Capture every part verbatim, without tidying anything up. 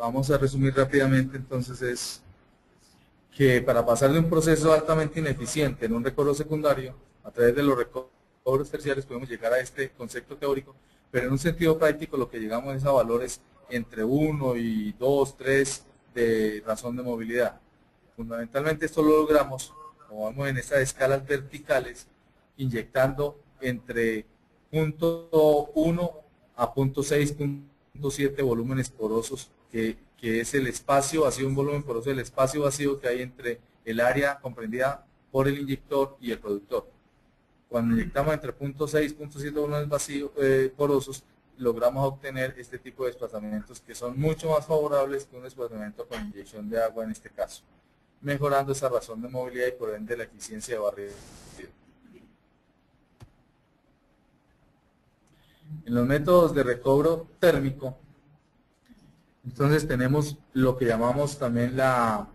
vamos a resumir rápidamente, entonces es que para pasar de un proceso altamente ineficiente en un recobro secundario, a través de los recobros terciarios podemos llegar a este concepto teórico, pero en un sentido práctico lo que llegamos es a valores entre uno y dos, tres de razón de movilidad. Fundamentalmente esto lo logramos, como vemos en estas escalas verticales, inyectando entre punto uno a punto seis, punto siete volúmenes porosos, que, que es el espacio vacío, un volumen poroso, el espacio vacío que hay entre el área comprendida por el inyector y el productor. Cuando inyectamos entre punto seis y punto siete volúmenes vacíos, eh, porosos, logramos obtener este tipo de desplazamientos que son mucho más favorables que un desplazamiento con inyección de agua en este caso, mejorando esa razón de movilidad y por ende la eficiencia de barrido. En los métodos de recobro térmico, entonces tenemos lo que llamamos también la,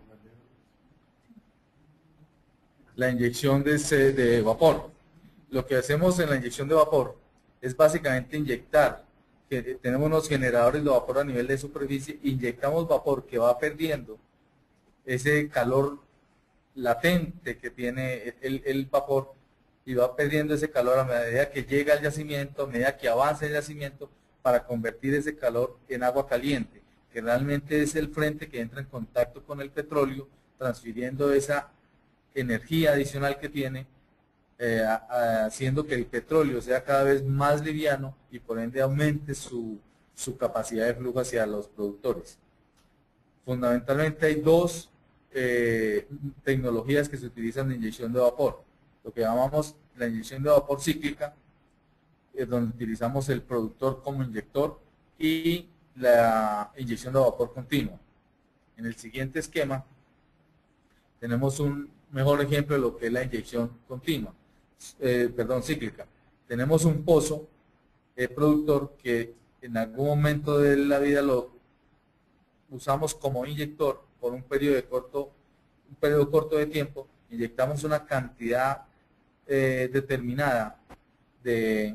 la inyección de, de vapor. Lo que hacemos en la inyección de vapor es básicamente inyectar, que tenemos unos generadores de vapor a nivel de superficie, inyectamos vapor que va perdiendo ese calor latente que tiene el, el vapor y va perdiendo ese calor a medida que llega al yacimiento, a medida que avanza el yacimiento, para convertir ese calor en agua caliente, que realmente es el frente que entra en contacto con el petróleo, transfiriendo esa energía adicional que tiene, eh, a, a, haciendo que el petróleo sea cada vez más liviano y por ende aumente su, su capacidad de flujo hacia los productores. Fundamentalmente hay dos eh, tecnologías que se utilizan de inyección de vapor. Lo que llamamos la inyección de vapor cíclica, es donde utilizamos el productor como inyector, y la inyección de vapor continua. En el siguiente esquema tenemos un mejor ejemplo de lo que es la inyección continua, eh, perdón, cíclica. Tenemos un pozo eh, productor que en algún momento de la vida lo usamos como inyector por un periodo de corto, un periodo corto de tiempo, inyectamos una cantidad eh, determinada de,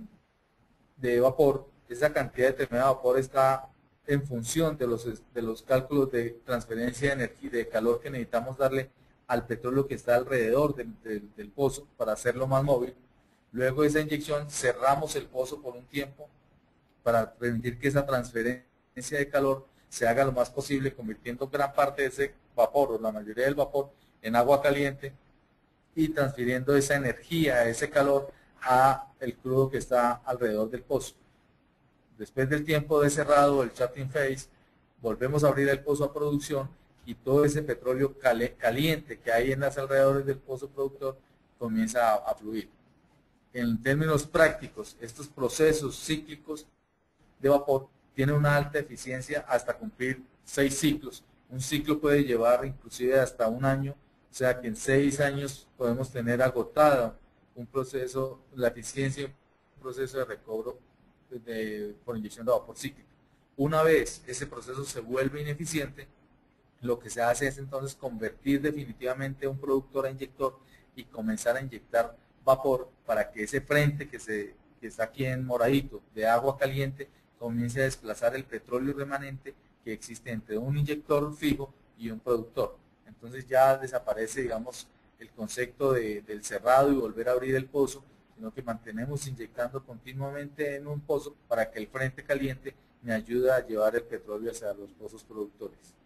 de vapor. Esa cantidad determinada de vapor está en función de los, de los cálculos de transferencia de energía, de calor que necesitamos darle al petróleo que está alrededor del, del, del pozo para hacerlo más móvil. Luego de esa inyección cerramos el pozo por un tiempo para permitir que esa transferencia de calor se haga lo más posible, convirtiendo gran parte de ese vapor o la mayoría del vapor en agua caliente y transfiriendo esa energía, ese calor a el crudo que está alrededor del pozo. Después del tiempo de cerrado, el shutting phase, volvemos a abrir el pozo a producción y todo ese petróleo caliente que hay en los alrededores del pozo productor comienza a, a fluir. En términos prácticos, estos procesos cíclicos de vapor tienen una alta eficiencia hasta cumplir seis ciclos. Un ciclo puede llevar inclusive hasta un año, o sea que en seis años podemos tener agotado un proceso, la eficiencia, un proceso de recobro de, por inyección de vapor cíclica. Una vez ese proceso se vuelve ineficiente, lo que se hace es entonces convertir definitivamente un productor a inyector y comenzar a inyectar vapor para que ese frente que, se, que está aquí en moradito de agua caliente comience a desplazar el petróleo remanente que existe entre un inyector fijo y un productor. Entonces ya desaparece, digamos, el concepto de, del cerrado y volver a abrir el pozo, sino que mantenemos inyectando continuamente en un pozo para que el frente caliente me ayude a llevar el petróleo hacia los pozos productores.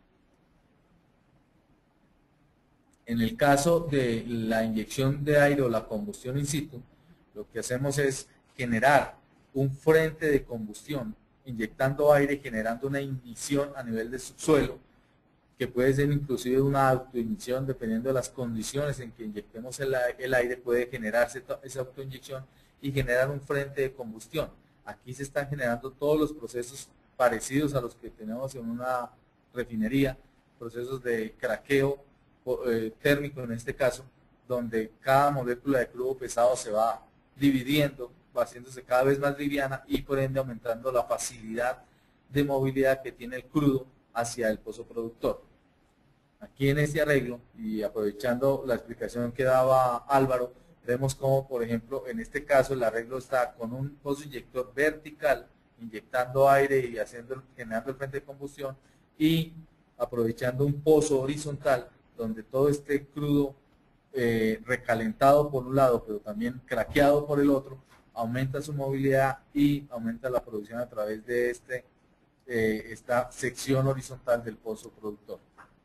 En el caso de la inyección de aire o la combustión in situ, lo que hacemos es generar un frente de combustión, inyectando aire y generando una ignición a nivel de subsuelo, que puede ser inclusive una autoignición, dependiendo de las condiciones en que inyectemos el, el aire, puede generarse esa autoinyección y generar un frente de combustión. Aquí se están generando todos los procesos parecidos a los que tenemos en una refinería, procesos de craqueo eh, térmico en este caso, donde cada molécula de crudo pesado se va dividiendo, va haciéndose cada vez más liviana y por ende aumentando la facilidad de movilidad que tiene el crudo hacia el pozo productor. Aquí en este arreglo, y aprovechando la explicación que daba Álvaro, vemos como, por ejemplo, en este caso el arreglo está con un pozo inyector vertical, inyectando aire y haciendo, generando el frente de combustión, y aprovechando un pozo horizontal donde todo este crudo eh, recalentado por un lado, pero también craqueado por el otro, aumenta su movilidad y aumenta la producción a través de este, eh, esta sección horizontal del pozo productor.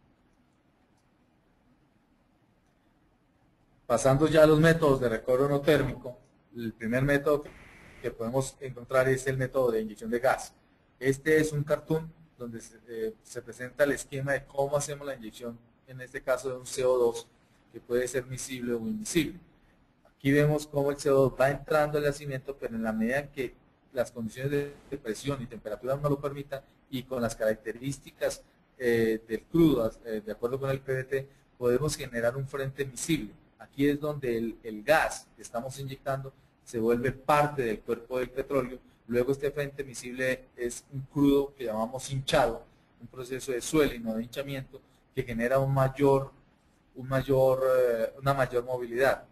Pasando ya a los métodos de recobro no térmico, el primer método que podemos encontrar es el método de inyección de gas. Este es un cartoon donde se, eh, se presenta el esquema de cómo hacemos la inyección, en este caso de un C O dos, que puede ser miscible o invisible. Aquí vemos cómo el C O dos va entrando al yacimiento, pero en la medida en que las condiciones de presión y temperatura no lo permitan y con las características eh, del crudo, eh, de acuerdo con el P V T, podemos generar un frente miscible. Aquí es donde el, el gas que estamos inyectando se vuelve parte del cuerpo del petróleo. Luego este frente miscible es un crudo que llamamos hinchado, un proceso de swelling o de hinchamiento que genera un mayor, un mayor, eh, una mayor movilidad.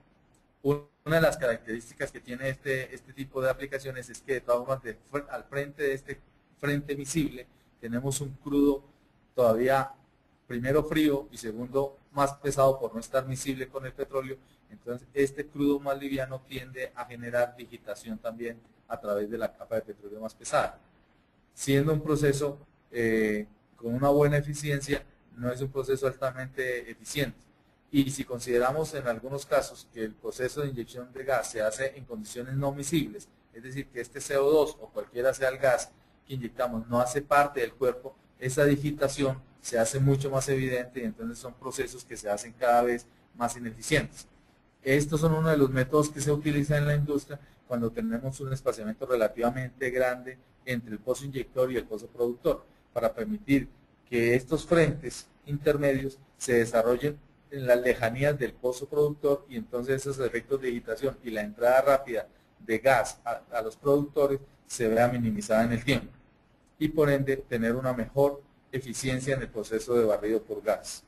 Una de las características que tiene este, este tipo de aplicaciones es que de todas formas de, al frente de este frente miscible tenemos un crudo todavía primero frío y segundo más pesado por no estar miscible con el petróleo. Entonces este crudo más liviano tiende a generar digitación también a través de la capa de petróleo más pesada. Siendo un proceso eh, con una buena eficiencia, no es un proceso altamente eficiente. Y si consideramos en algunos casos que el proceso de inyección de gas se hace en condiciones no miscibles, es decir, que este C O dos o cualquiera sea el gas que inyectamos no hace parte del cuerpo, esa digitación se hace mucho más evidente y entonces son procesos que se hacen cada vez más ineficientes. Estos son uno de los métodos que se utilizan en la industria cuando tenemos un espaciamiento relativamente grande entre el pozo inyector y el pozo productor, para permitir que estos frentes intermedios se desarrollen en las lejanías del pozo productor y entonces esos efectos de digitación y la entrada rápida de gas a, a los productores se vea minimizada en el tiempo y por ende tener una mejor eficiencia en el proceso de barrido por gas.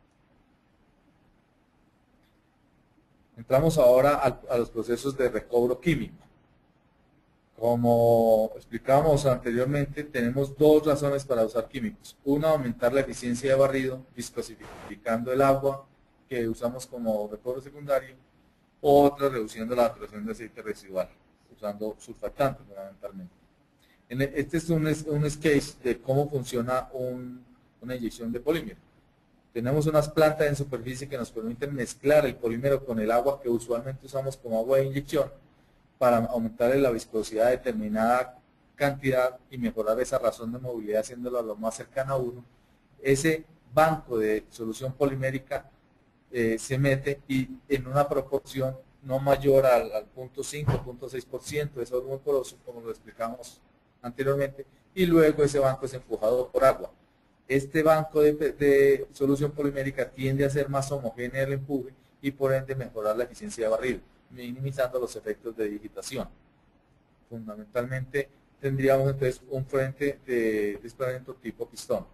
Entramos ahora a, a los procesos de recobro químico. Como explicábamos anteriormente, tenemos dos razones para usar químicos. Una, aumentar la eficiencia de barrido, viscosificando el agua que usamos como recobro secundario. Otra, reduciendo la saturación de aceite residual, usando surfactantes fundamentalmente. Este es un, un case de cómo funciona un, una inyección de polímero. Tenemos unas plantas en superficie que nos permiten mezclar el polímero con el agua que usualmente usamos como agua de inyección para aumentarle la viscosidad a determinada cantidad y mejorar esa razón de movilidad haciéndolo lo más cercano a uno. Ese banco de solución polimérica eh, se mete y en una proporción no mayor al, al punto cinco, punto seis por ciento, eso es muy poroso como lo explicamos anteriormente, y luego ese banco es empujado por agua. Este banco de, de solución polimérica tiende a ser más homogéneo el empuje y por ende mejorar la eficiencia de barrido, minimizando los efectos de digitación. Fundamentalmente tendríamos entonces un frente de desplazamiento tipo pistón.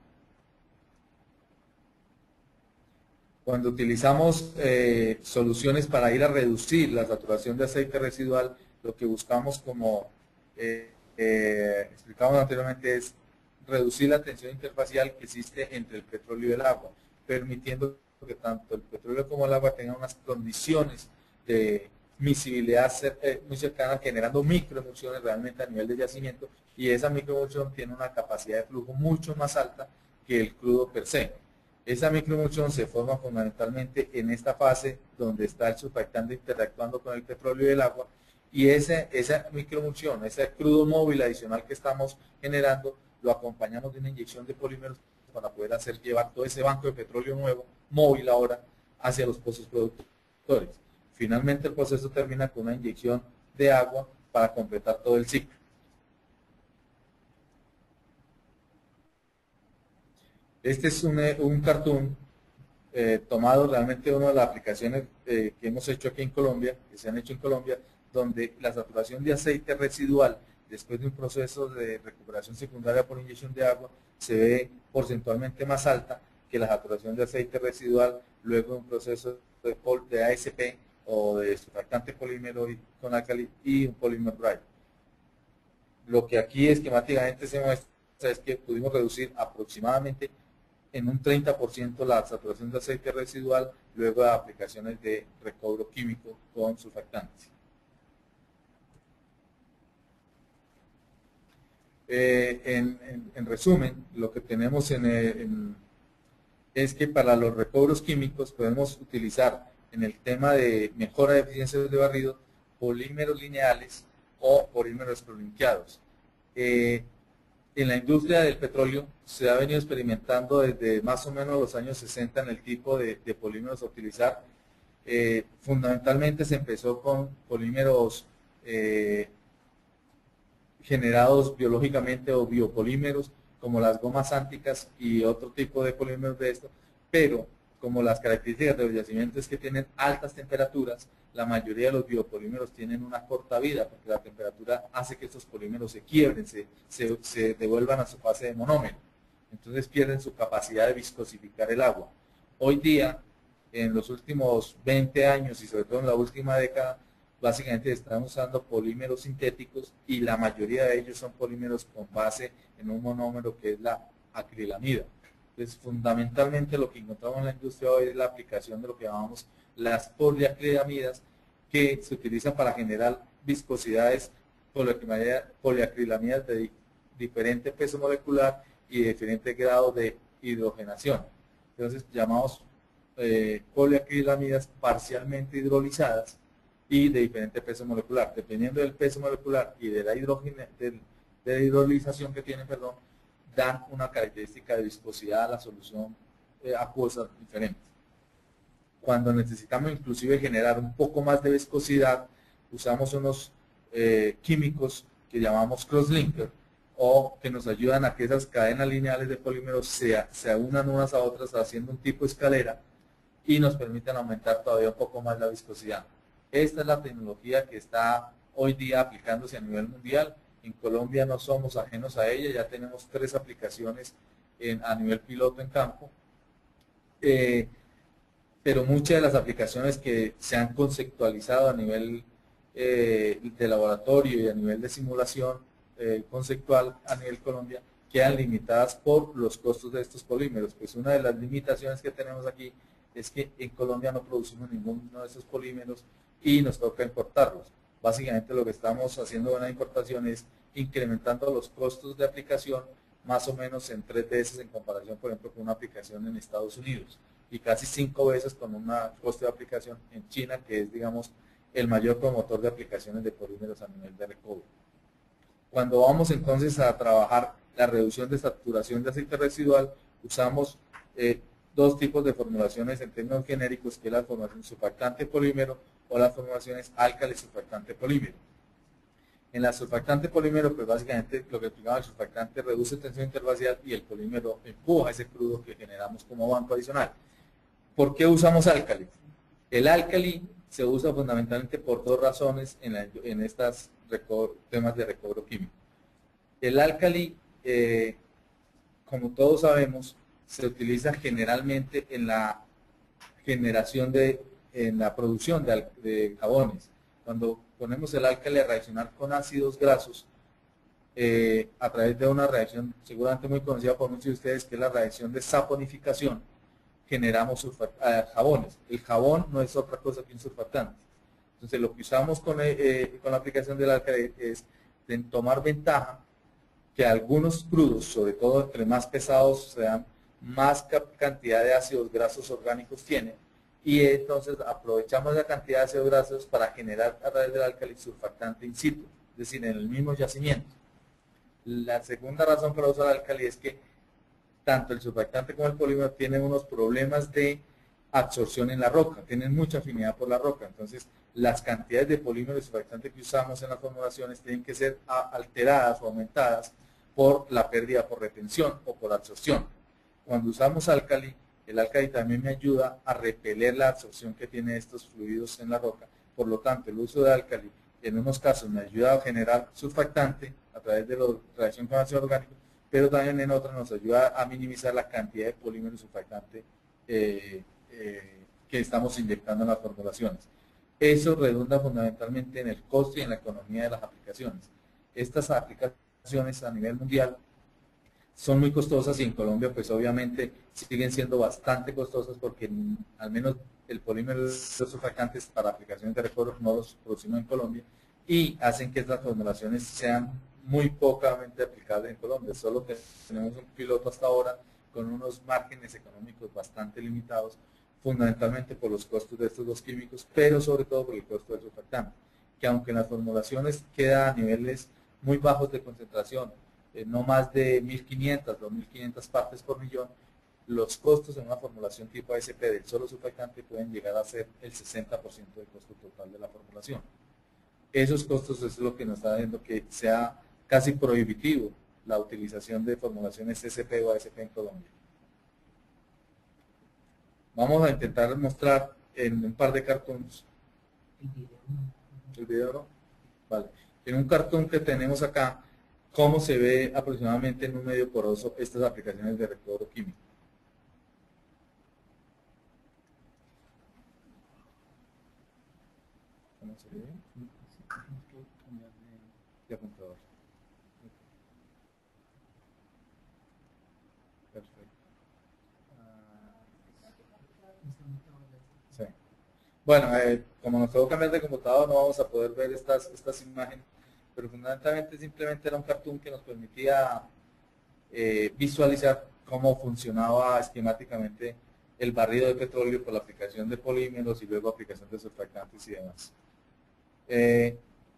Cuando utilizamos eh, soluciones para ir a reducir la saturación de aceite residual, lo que buscamos, como eh, eh, explicamos anteriormente, es reducir la tensión interfacial que existe entre el petróleo y el agua, permitiendo que tanto el petróleo como el agua tengan unas condiciones de miscibilidad muy cercana, generando microemulsiones realmente a nivel de yacimiento, y esa microemulsión tiene una capacidad de flujo mucho más alta que el crudo per se. Esa microemulsión se forma fundamentalmente en esta fase donde está el surfactante interactuando con el petróleo y el agua, y ese, esa microemulsión, ese crudo móvil adicional que estamos generando, lo acompañamos de una inyección de polímeros para poder hacer llevar todo ese banco de petróleo nuevo, móvil ahora, hacia los pozos productores. Finalmente el proceso termina con una inyección de agua para completar todo el ciclo. Este es un, un cartoon eh, tomado realmente de una de las aplicaciones eh, que hemos hecho aquí en Colombia, que se han hecho en Colombia, donde la saturación de aceite residual después de un proceso de recuperación secundaria por inyección de agua se ve porcentualmente más alta que la saturación de aceite residual luego de un proceso de, de A S P o de surfactante polímero con álcali y un polímero dry. Lo que aquí esquemáticamente se muestra es que pudimos reducir aproximadamente en un treinta por ciento la saturación de aceite residual luego de aplicaciones de recobro químico con surfactantes. Eh, en, en, en resumen, lo que tenemos en, en, es que para los recobros químicos podemos utilizar en el tema de mejora de eficiencias de barrido polímeros lineales o polímeros prolinqueados. Eh, en la industria del petróleo se ha venido experimentando desde más o menos los años sesenta en el tipo de, de polímeros a utilizar. Eh, fundamentalmente se empezó con polímeros eh, generados biológicamente o biopolímeros, como las gomas ánticas y otro tipo de polímeros de esto, pero como las características de los yacimientos es que tienen altas temperaturas, la mayoría de los biopolímeros tienen una corta vida, porque la temperatura hace que estos polímeros se quiebren, se, se, se devuelvan a su fase de monómero. Entonces pierden su capacidad de viscosificar el agua. Hoy día, en los últimos veinte años y sobre todo en la última década, básicamente están usando polímeros sintéticos y la mayoría de ellos son polímeros con base en un monómero que es la acrilamida. Entonces, fundamentalmente lo que encontramos en la industria hoy es la aplicación de lo que llamamos las poliacrilamidas, que se utilizan para generar viscosidades poliacrilamidas de diferente peso molecular y de diferente grado de hidrogenación. Entonces, llamamos eh, poliacrilamidas parcialmente hidrolizadas y de diferente peso molecular. Dependiendo del peso molecular y de la, hidrogena, de, de la hidrolización que tienen, perdón, dan una característica de viscosidad a la solución eh, acuosa diferente. Cuando necesitamos inclusive generar un poco más de viscosidad, usamos unos eh, químicos que llamamos crosslinker o que nos ayudan a que esas cadenas lineales de polímeros se, se unan unas a otras haciendo un tipo de escalera y nos permiten aumentar todavía un poco más la viscosidad. Esta es la tecnología que está hoy día aplicándose a nivel mundial. En Colombia no somos ajenos a ella, ya tenemos tres aplicaciones en, a nivel piloto en campo. Eh, pero muchas de las aplicaciones que se han conceptualizado a nivel eh, de laboratorio y a nivel de simulación eh, conceptual a nivel Colombia quedan limitadas por los costos de estos polímeros. Pues una de las limitaciones que tenemos aquí es que en Colombia no producimos ninguno de esos polímeros y nos toca importarlos. Básicamente lo que estamos haciendo con la importación es incrementando los costos de aplicación más o menos en tres veces en comparación, por ejemplo, con una aplicación en Estados Unidos y casi cinco veces con un costo de aplicación en China, que es, digamos, el mayor promotor de aplicaciones de polímeros a nivel de recobro. Cuando vamos entonces a trabajar la reducción de saturación de aceite residual, usamos eh, dos tipos de formulaciones en términos genéricos, que es la formulación surfactante polímero o las formulaciones álcali surfactante polímero. En la surfactante polímero, pues básicamente lo que explicaba, el surfactante reduce tensión interfacial y el polímero empuja ese crudo que generamos como banco adicional. ¿Por qué usamos álcali? El álcali se usa fundamentalmente por dos razones en, la, en estos temas de recobro químico. El álcali, eh, como todos sabemos, se utiliza generalmente en la generación de, en la producción de, de jabones. Cuando ponemos el álcali a reaccionar con ácidos grasos, eh, a través de una reacción seguramente muy conocida por muchos de ustedes, que es la reacción de saponificación, generamos eh, jabones. El jabón no es otra cosa que un surfactante. Entonces lo que usamos con, eh, con la aplicación del álcali es de tomar ventaja que algunos crudos, sobre todo entre más pesados sean, más cantidad de ácidos grasos orgánicos tienen, y entonces aprovechamos la cantidad de ácidos grasos para generar a través del álcali surfactante in situ, es decir, en el mismo yacimiento. La segunda razón para usar álcali es que tanto el surfactante como el polímero tienen unos problemas de absorción en la roca, tienen mucha afinidad por la roca, entonces las cantidades de polímero y surfactante que usamos en las formulaciones tienen que ser alteradas o aumentadas por la pérdida por retención o por absorción. Cuando usamos álcali, el álcali también me ayuda a repeler la absorción que tiene estos fluidos en la roca. Por lo tanto, el uso de álcali en unos casos me ayuda a generar surfactante a través de la reacción con ácido orgánico, pero también en otras nos ayuda a minimizar la cantidad de polímero surfactante eh, eh, que estamos inyectando en las formulaciones. Eso redunda fundamentalmente en el costo y en la economía de las aplicaciones. Estas aplicaciones a nivel mundial son muy costosas y en Colombia pues obviamente siguen siendo bastante costosas porque al menos el polímero de los surfactantes para aplicaciones de recobro no los producimos en Colombia y hacen que estas formulaciones sean muy pocamente aplicables en Colombia. Solo tenemos un piloto hasta ahora con unos márgenes económicos bastante limitados, fundamentalmente por los costos de estos dos químicos, pero sobre todo por el costo del surfactante, que aunque en las formulaciones queda a niveles muy bajos de concentración, eh, no más de mil quinientas, dos mil quinientas partes por millón, los costos en una formulación tipo A S P del solo surfactante pueden llegar a ser el sesenta por ciento del costo total de la formulación. Esos costos es lo que nos está haciendo que sea casi prohibitivo la utilización de formulaciones S P o A S P en Colombia. Vamos a intentar mostrar en un par de cartoons. ¿El video no? Vale. En un cartón que tenemos acá, cómo se ve aproximadamente en un medio poroso estas aplicaciones de recobro químico. ¿Cómo se ve? De apuntador. Perfecto. Sí. Bueno, eh, como nos tengo que cambiar de computador, no vamos a poder ver estas, estas imágenes, pero fundamentalmente simplemente era un cartoon que nos permitía eh, visualizar cómo funcionaba esquemáticamente el barrido de petróleo por la aplicación de polímeros y luego aplicación de surfactantes y demás. Eh,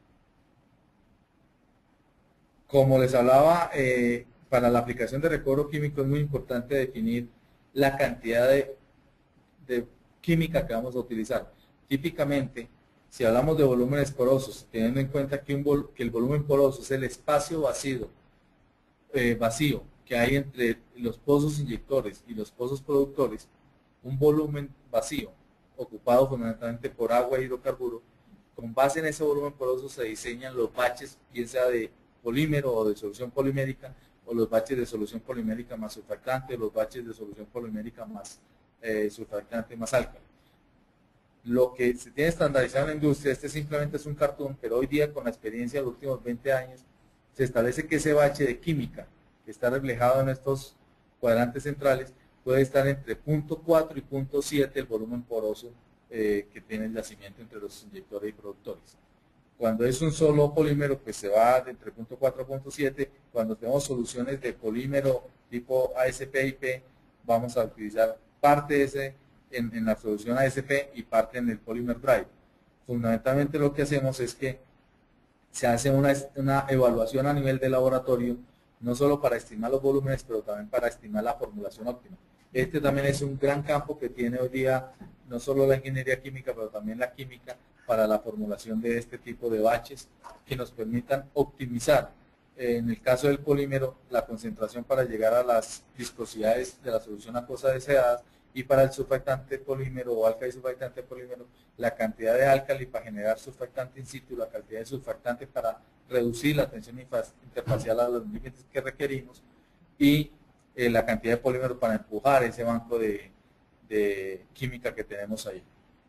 como les hablaba, eh, para la aplicación de recobro químico es muy importante definir la cantidad de, de química que vamos a utilizar. Típicamente, si hablamos de volúmenes porosos, teniendo en cuenta que, un vol que el volumen poroso es el espacio vacío, eh, vacío que hay entre los pozos inyectores y los pozos productores, un volumen vacío ocupado fundamentalmente por agua e hidrocarburo, con base en ese volumen poroso se diseñan los baches, bien sea de polímero o de solución polimérica, o los baches de solución polimérica más surfactante, los baches de solución polimérica más eh, surfactante más álcali. Lo que se tiene estandarizado en la industria, este simplemente es un cartón, pero hoy día con la experiencia de los últimos veinte años, se establece que ese bache de química, que está reflejado en estos cuadrantes centrales, puede estar entre punto cuatro y punto siete el volumen poroso eh, que tiene el yacimiento entre los inyectores y productores. Cuando es un solo polímero, pues se va de entre punto cuatro y punto siete. Cuando tenemos soluciones de polímero tipo A S P I P, vamos a utilizar parte de ese en, en la solución A S P y parte en el polymer drive. Fundamentalmente lo que hacemos es que se hace una, una evaluación a nivel de laboratorio, no solo para estimar los volúmenes, pero también para estimar la formulación óptima. Este también es un gran campo que tiene hoy día no solo la ingeniería química, pero también la química para la formulación de este tipo de baches que nos permitan optimizar, eh, en el caso del polímero, la concentración para llegar a las viscosidades de la solución acuosa deseadas, y para el surfactante polímero o álcali surfactante polímero, la cantidad de álcali para generar surfactante in situ, la cantidad de surfactante para reducir la tensión interfacial a los límites que requerimos, y eh, la cantidad de polímero para empujar ese banco de, de química que tenemos ahí.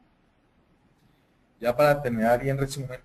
Ya para terminar y en resumen,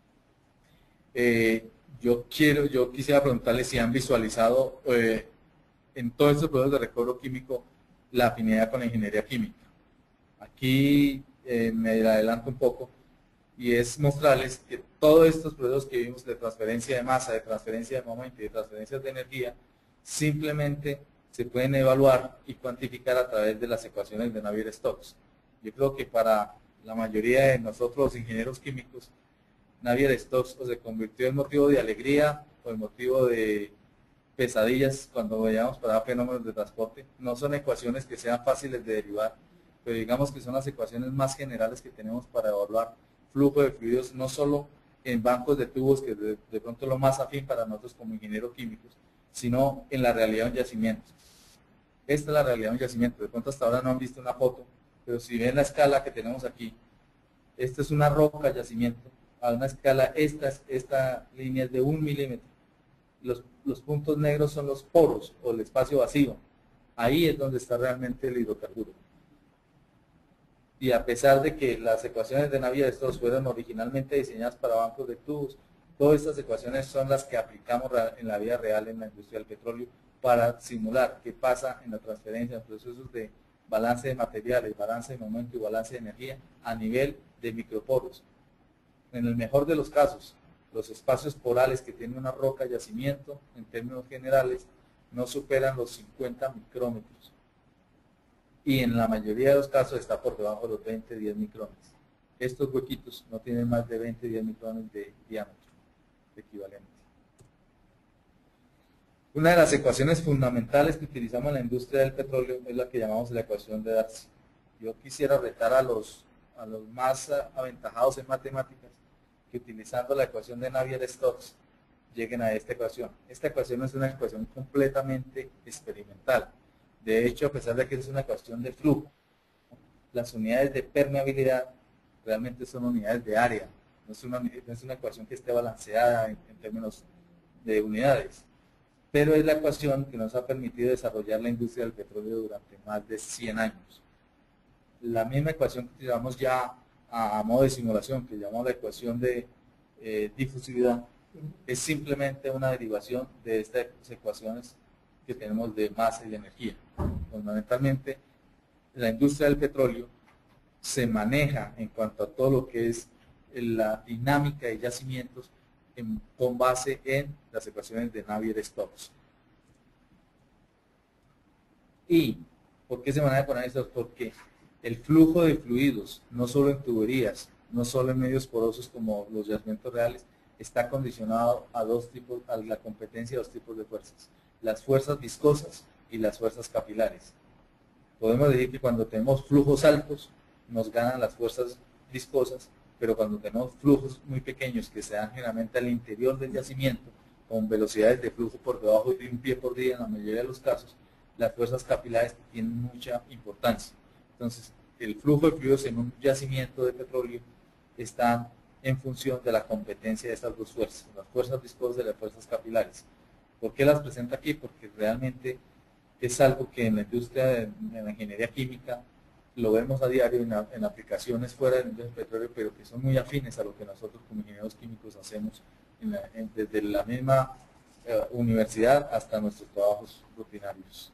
eh, yo quiero, yo quisiera preguntarles si han visualizado eh, en todos estos procesos de recobro químico la afinidad con la ingeniería química. Aquí eh, me adelanto un poco y es mostrarles que todos estos procesos que vimos de transferencia de masa, de transferencia de momento y de transferencias de energía simplemente se pueden evaluar y cuantificar a través de las ecuaciones de Navier-Stokes. Yo creo que para la mayoría de nosotros los ingenieros químicos, Navier-Stokes o se convirtió en motivo de alegría o en motivo de pesadillas cuando veíamos para fenómenos de transporte. No son ecuaciones que sean fáciles de derivar, pero digamos que son las ecuaciones más generales que tenemos para evaluar flujo de fluidos, no solo en bancos de tubos, que de, de pronto es lo más afín para nosotros como ingenieros químicos, sino en la realidad de un yacimiento. Esta es la realidad de un yacimiento. De pronto hasta ahora no han visto una foto, pero si ven la escala que tenemos aquí, esta es una roca yacimiento, a una escala, esta, esta línea es de un milímetro. Los, los puntos negros son los poros o el espacio vacío. Ahí es donde está realmente el hidrocarburo. Y a pesar de que las ecuaciones de Navier-Stokes fueron originalmente diseñadas para bancos de tubos, todas estas ecuaciones son las que aplicamos en la vida real en la industria del petróleo para simular qué pasa en la transferencia, en procesos de balance de materiales, balance de momento y balance de energía a nivel de microporos. En el mejor de los casos, los espacios porales que tiene una roca yacimiento, en términos generales, no superan los cincuenta micrómetros. Y en la mayoría de los casos está por debajo de los veinte, diez micrómetros. Estos huequitos no tienen más de veinte, diez micrómetros de diámetro equivalente. Una de las ecuaciones fundamentales que utilizamos en la industria del petróleo es la que llamamos la ecuación de Darcy. Yo quisiera retar a los, a los más aventajados en matemáticas que utilizando la ecuación de Navier-Stokes lleguen a esta ecuación. Esta ecuación es una ecuación completamente experimental. De hecho, a pesar de que es una ecuación de flujo, las unidades de permeabilidad realmente son unidades de área. No es una, no es una ecuación que esté balanceada en, en términos de unidades. Pero es la ecuación que nos ha permitido desarrollar la industria del petróleo durante más de cien años. La misma ecuación que utilizamos ya a, a modo de simulación, que llamamos la ecuación de eh, difusividad, es simplemente una derivación de estas ecuaciones que tenemos de masa y de energía. Fundamentalmente, la industria del petróleo se maneja en cuanto a todo lo que es la dinámica de yacimientos en, con base en las ecuaciones de Navier-Stokes. ¿Y por qué se maneja con esto? Porque el flujo de fluidos, no solo en tuberías, no solo en medios porosos como los yacimientos reales, está condicionado a dos tipos, a la competencia de dos tipos de fuerzas, las fuerzas viscosas y las fuerzas capilares. Podemos decir que cuando tenemos flujos altos, nos ganan las fuerzas viscosas, pero cuando tenemos flujos muy pequeños que se dan generalmente al interior del yacimiento, con velocidades de flujo por debajo de un pie por día en la mayoría de los casos, las fuerzas capilares tienen mucha importancia. Entonces, el flujo de fluidos en un yacimiento de petróleo está en función de la competencia de estas dos fuerzas, las fuerzas viscosas y las fuerzas capilares. ¿Por qué las presento aquí? Porque realmente es algo que en la industria de, de la ingeniería química lo vemos a diario en, en aplicaciones fuera del industria del petróleo, pero que son muy afines a lo que nosotros como ingenieros químicos hacemos en la, en, desde la misma eh, universidad hasta nuestros trabajos rutinarios.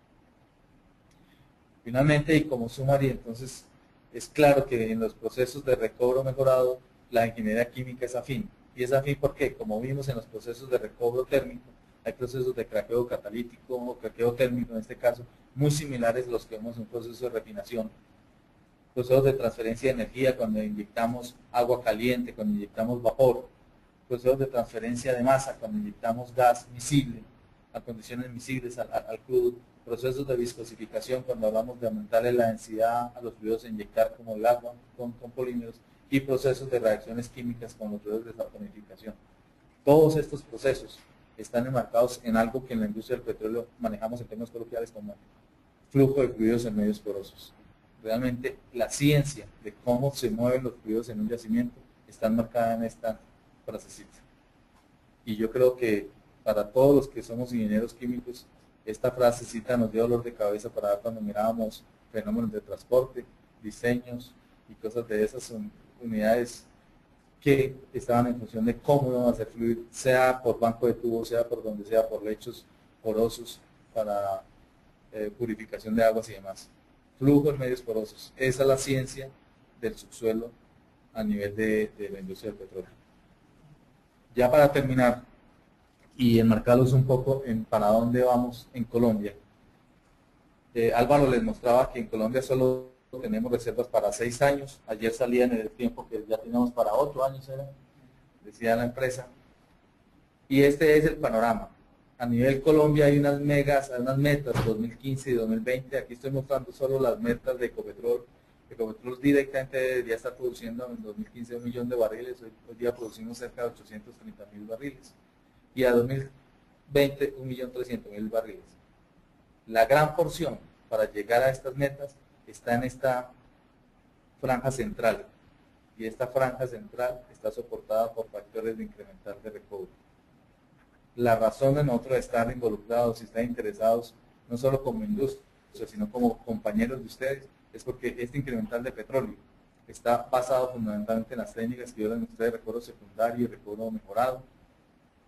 Finalmente, y como sumaría, entonces es claro que en los procesos de recobro mejorado la ingeniería química es afín. ¿Y es afín porque? Como vimos en los procesos de recobro térmico, hay procesos de craqueo catalítico o craqueo térmico en este caso, muy similares a los que vemos en un proceso de refinación. Procesos de transferencia de energía cuando inyectamos agua caliente, cuando inyectamos vapor. Procesos de transferencia de masa cuando inyectamos gas miscible, a condiciones miscibles al, al, al crudo. Procesos de viscosificación cuando hablamos de aumentarle la densidad a los fluidos e inyectar como el agua con, con polímeros. Y procesos de reacciones químicas con los fluidos de saponificación. Todos estos procesos están enmarcados en algo que en la industria del petróleo manejamos en términos coloquiales como flujo de fluidos en medios porosos. Realmente la ciencia de cómo se mueven los fluidos en un yacimiento está enmarcada en esta frasecita. Y yo creo que para todos los que somos ingenieros químicos, esta frasecita nos dio dolor de cabeza para cuando mirábamos fenómenos de transporte, diseños y cosas de esas unidades que estaban en función de cómo iban a hacer fluir, sea por banco de tubos, sea por donde sea, por lechos porosos para eh, purificación de aguas y demás. Flujo en medios porosos. Esa es la ciencia del subsuelo a nivel de, de la industria del petróleo. Ya para terminar y enmarcarlos un poco en para dónde vamos en Colombia, eh, Álvaro les mostraba que en Colombia solo tenemos reservas para seis años. Ayer salía en el tiempo que ya tenemos para ocho años, ¿era? Decía la empresa. Y este es el panorama. A nivel Colombia hay unas megas, hay unas metas dos mil quince y dos mil veinte. Aquí estoy mostrando solo las metas de Ecopetrol. Ecopetrol directamente debería estar produciendo en dos mil quince un millón de barriles. Hoy, hoy día producimos cerca de ochocientos treinta mil barriles. Y a dos mil veinte un millón trescientos mil barriles. La gran porción para llegar a estas metas está en esta franja central, y esta franja central está soportada por factores de incremental de recobro. La razón de nosotros estar involucrados y estar interesados, no solo como industria, sino como compañeros de ustedes, es porque este incremental de petróleo está basado fundamentalmente en las técnicas que yo les mostré de recobro secundario y recobro mejorado,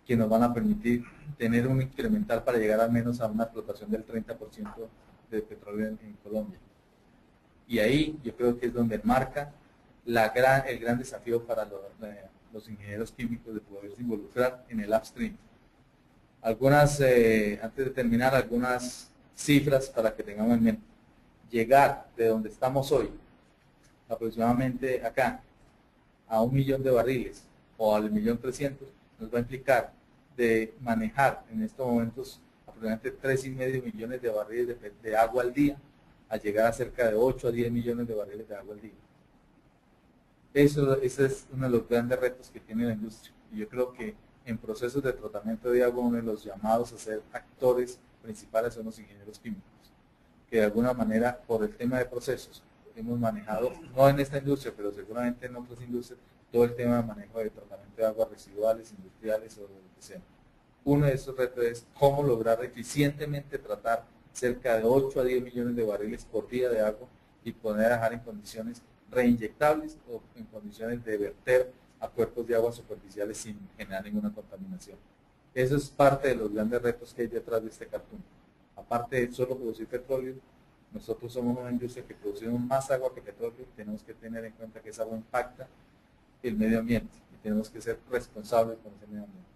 que nos van a permitir tener un incremental para llegar al menos a una explotación del treinta por ciento de petróleo en, en Colombia. Y ahí yo creo que es donde marca la gran, el gran desafío para los, los ingenieros químicos de poderse involucrar en el upstream. Algunas, eh, antes de terminar, algunas cifras para que tengamos en mente. Llegar de donde estamos hoy, aproximadamente acá, a un millón de barriles o al millón trescientos, nos va a implicar de manejar en estos momentos aproximadamente tres y medio millones de barriles de, de agua al día, a llegar a cerca de ocho a diez millones de barriles de agua al día. Eso, ese es uno de los grandes retos que tiene la industria. Y yo creo que en procesos de tratamiento de agua, uno de los llamados a ser actores principales son los ingenieros químicos, que de alguna manera, por el tema de procesos, hemos manejado, no en esta industria, pero seguramente en otras industrias, todo el tema de manejo de tratamiento de aguas residuales, industriales o lo que sea. Uno de esos retos es cómo lograr eficientemente tratar cerca de ocho a diez millones de barriles por día de agua y poder dejar en condiciones reinyectables o en condiciones de verter a cuerpos de agua superficiales sin generar ninguna contaminación. Eso es parte de los grandes retos que hay detrás de este cartoon. Aparte de solo producir petróleo, nosotros somos una industria que producimos más agua que petróleo. Tenemos que tener en cuenta que esa agua impacta el medio ambiente y tenemos que ser responsables con ese medio ambiente.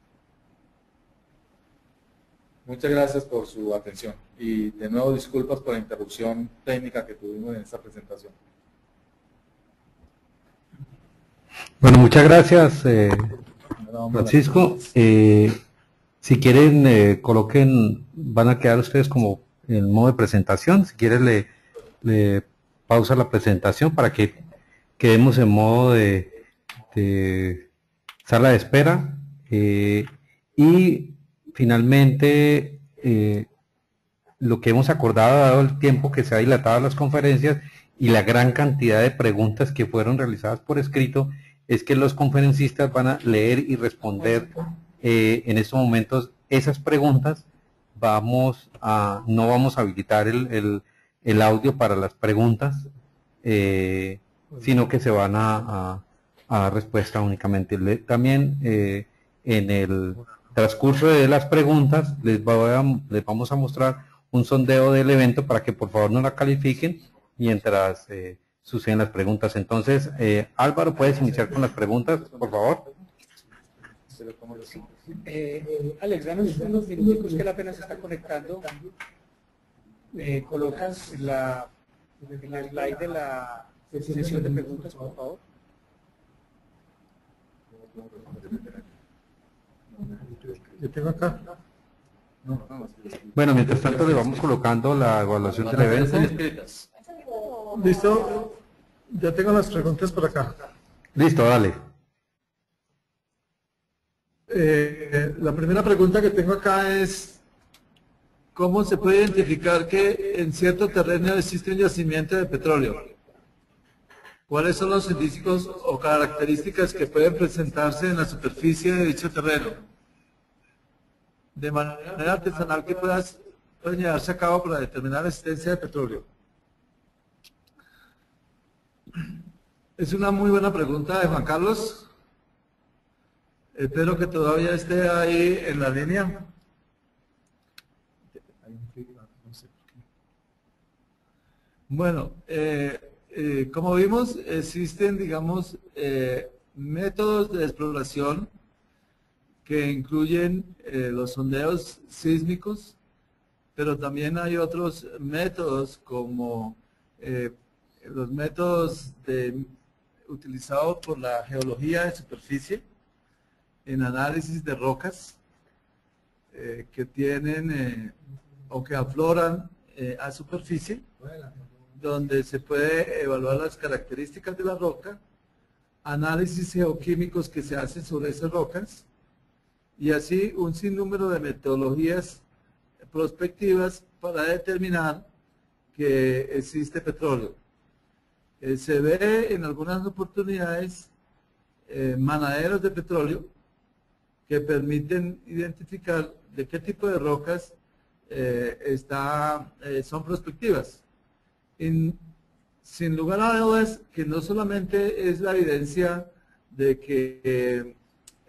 Muchas gracias por su atención y de nuevo disculpas por la interrupción técnica que tuvimos en esta presentación. Bueno, muchas gracias, eh, Francisco. Eh, si quieren, eh, coloquen, van a quedar ustedes como en modo de presentación. Si quieren, le, le pausa la presentación para que quedemos en modo de, de sala de espera. Eh, y finalmente, eh, lo que hemos acordado, dado el tiempo que se ha dilatado las conferencias y la gran cantidad de preguntas que fueron realizadas por escrito, es que los conferencistas van a leer y responder eh, en estos momentos esas preguntas. Vamos a, no vamos a habilitar el, el, el audio para las preguntas, eh, sino que se van a, a, a dar respuesta únicamente. Le, también eh, en el transcurso de las preguntas les, voy a, les vamos a mostrar un sondeo del evento para que por favor no la califiquen mientras eh, suceden las preguntas. Entonces, eh, Álvaro, ¿puedes iniciar con las preguntas, por favor? Eh, Alex, danos unos minutos que la pena se está conectando. Eh, colocas la, en el slide de la sesión de preguntas, por favor. Yo tengo acá. Bueno, mientras tanto le vamos colocando la evaluación del evento. Listo, ya tengo las preguntas por acá. Listo, dale. Eh, la primera pregunta que tengo acá es, ¿cómo se puede identificar que en cierto terreno existe un yacimiento de petróleo? ¿Cuáles son los indicios o características que pueden presentarse en la superficie de dicho terreno? De manera artesanal que puedas, pueden llevarse a cabo para determinar la existencia de petróleo. Es una muy buena pregunta de Juan Carlos. Espero que todavía esté ahí en la línea. Bueno, eh, eh, como vimos, existen, digamos, eh, métodos de exploración que incluyen eh, los sondeos sísmicos, pero también hay otros métodos como eh, los métodos de, utilizados por la geología de superficie en análisis de rocas eh, que tienen eh, o que afloran eh, a superficie, donde se puede evaluar las características de la roca, análisis geoquímicos que se hacen sobre esas rocas, y así un sinnúmero de metodologías prospectivas para determinar que existe petróleo. Eh, se ve en algunas oportunidades eh, manaderos de petróleo que permiten identificar de qué tipo de rocas eh, está, eh, son prospectivas. En, sin lugar a dudas que no solamente es la evidencia de que eh,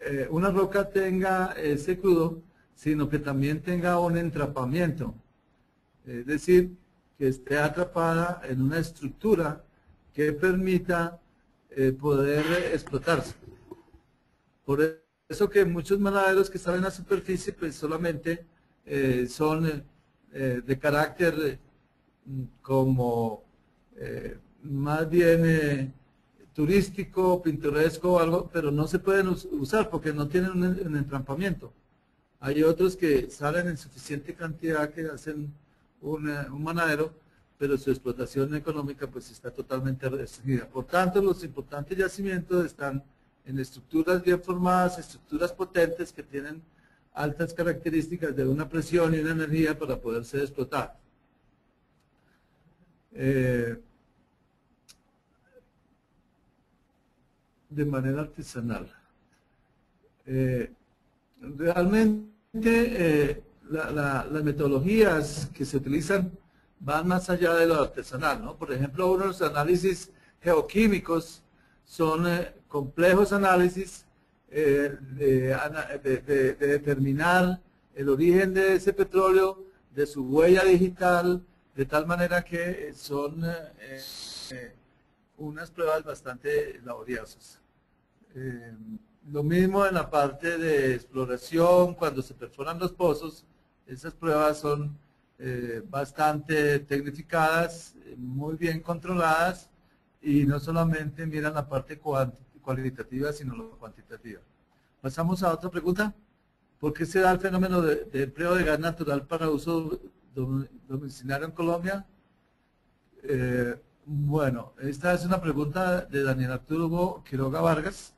eh, una roca tenga ese crudo, sino que también tenga un entrapamiento, es decir, que esté atrapada en una estructura que permita eh, poder explotarse. Por eso que muchos manaderos que salen a la superficie pues solamente eh, son eh, de carácter eh, como eh, más bien eh, turístico, pintoresco o algo, pero no se pueden usar porque no tienen un, un entrampamiento. Hay otros que salen en suficiente cantidad que hacen una, un manadero, pero su explotación económica pues está totalmente restringida. Por tanto, los importantes yacimientos están en estructuras bien formadas, estructuras potentes que tienen altas características de una presión y una energía para poder ser explotadas. Eh, de manera artesanal. Eh, realmente eh, la, la, las metodologías que se utilizan van más allá de lo artesanal, ¿no? Por ejemplo, uno de los análisis geoquímicos son eh, complejos análisis eh, de, de, de, de determinar el origen de ese petróleo, de su huella digital, de tal manera que son eh, eh, unas pruebas bastante laboriosas. Eh, lo mismo en la parte de exploración, cuando se perforan los pozos, esas pruebas son eh, bastante tecnificadas, eh, muy bien controladas y no solamente miran la parte cualitativa, sino la cuantitativa. Pasamos a otra pregunta. ¿Por qué se da el fenómeno de, de empleo de gas natural para uso domiciliario en Colombia? Eh, bueno, esta es una pregunta de Daniel Arturo Quiroga Vargas.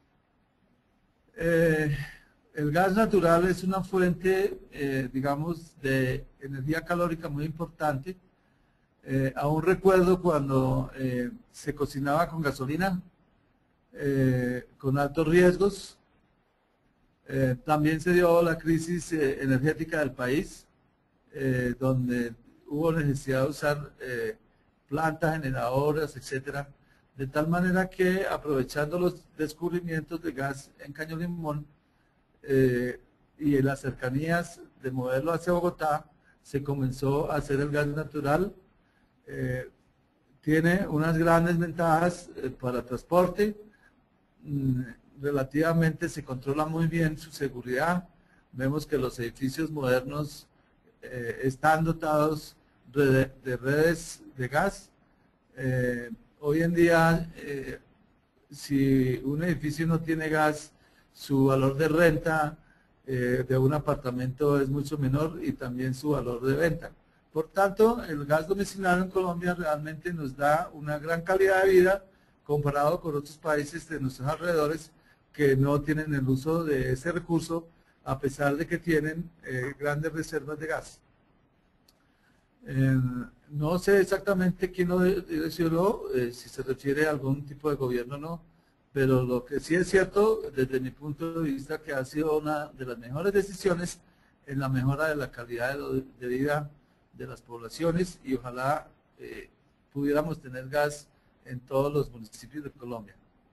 Eh, el gas natural es una fuente, eh, digamos, de energía calórica muy importante. Eh, aún recuerdo cuando eh, se cocinaba con gasolina, eh, con altos riesgos. Eh, también se dio la crisis eh, energética del país, eh, donde hubo necesidad de usar eh, plantas generadoras, etcétera, de tal manera que aprovechando los descubrimientos de gas en Caño Limón eh, y en las cercanías de moverlo hacia Bogotá, se comenzó a hacer el gas natural. Eh, tiene unas grandes ventajas eh, para transporte, mm, relativamente se controla muy bien su seguridad. Vemos que los edificios modernos eh, están dotados de, de redes de gas. Eh, hoy en día, eh, si un edificio no tiene gas, su valor de renta eh, de un apartamento es mucho menor y también su valor de venta. Por tanto, el gas domiciliario en Colombia realmente nos da una gran calidad de vida comparado con otros países de nuestros alrededores que no tienen el uso de ese recurso a pesar de que tienen eh, grandes reservas de gas. Eh, no sé exactamente quién lo decidió, eh, si se refiere a algún tipo de gobierno o no, pero lo que sí es cierto, desde mi punto de vista, que ha sido una de las mejores decisiones en la mejora de la calidad de, de vida de las poblaciones y ojalá eh, pudiéramos tener gas en todos los municipios de Colombia.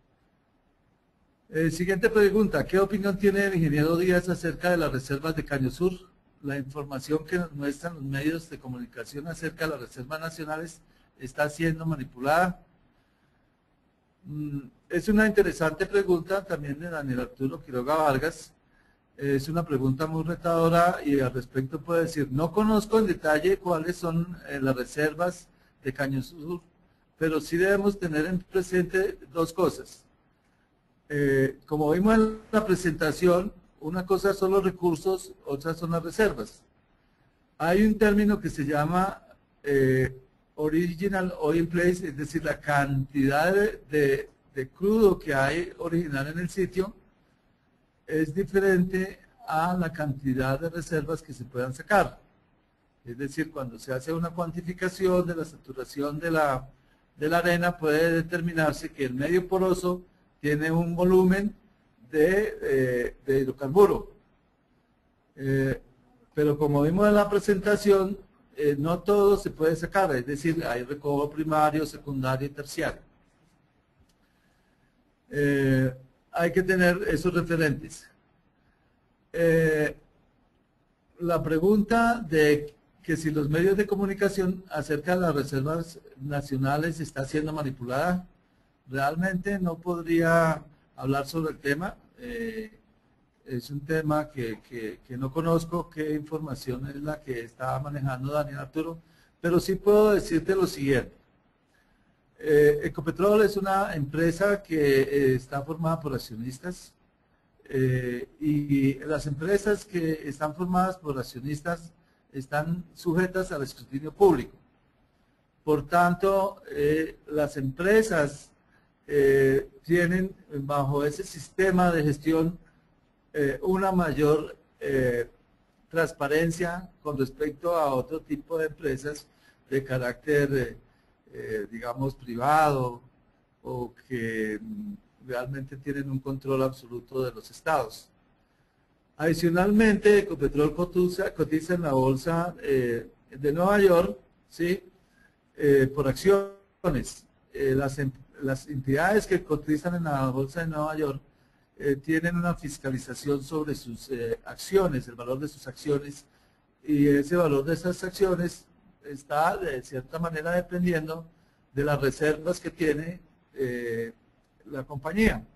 Eh, siguiente pregunta, ¿qué opinión tiene el ingeniero Díaz acerca de las reservas de Caño Sur? La información que nos muestran los medios de comunicación acerca de las reservas nacionales está siendo manipulada. Mm, es una interesante pregunta también de Daniel Arturo Quiroga Vargas. Es una pregunta muy retadora y al respecto puedo decir, no conozco en detalle cuáles son eh, las reservas de Caño Sur, pero sí debemos tener en presente dos cosas. Eh, como vimos en la presentación, una cosa son los recursos, otras son las reservas. Hay un término que se llama eh, original oil place, es decir, la cantidad de, de, de crudo que hay original en el sitio es diferente a la cantidad de reservas que se puedan sacar. Es decir, cuando se hace una cuantificación de la saturación de la, de la arena, puede determinarse que el medio poroso tiene un volumen de, eh, de hidrocarburo. Eh, pero como vimos en la presentación, eh, no todo se puede sacar, es decir, hay recobro primario, secundario y terciario. Eh, hay que tener esos referentes. Eh, la pregunta de que si los medios de comunicación acerca de las reservas nacionales está siendo manipulada, realmente no podría hablar sobre el tema. Eh, es un tema que, que, que no conozco qué información es la que está manejando Daniel Arturo, pero sí puedo decirte lo siguiente. Eh, Ecopetrol es una empresa que eh, está formada por accionistas eh, y las empresas que están formadas por accionistas están sujetas al escrutinio público. Por tanto, eh, las empresas eh, tienen bajo ese sistema de gestión eh, una mayor eh, transparencia con respecto a otro tipo de empresas de carácter, eh, eh, digamos, privado o que mm, realmente tienen un control absoluto de los estados. Adicionalmente, Ecopetrol cotiza, cotiza en la bolsa eh, de Nueva York, ¿sí? Eh, por acciones. Eh, las, las entidades que cotizan en la bolsa de Nueva York eh, tienen una fiscalización sobre sus eh, acciones, el valor de sus acciones, y ese valor de esas acciones está de cierta manera dependiendo de las reservas que tiene eh, la compañía.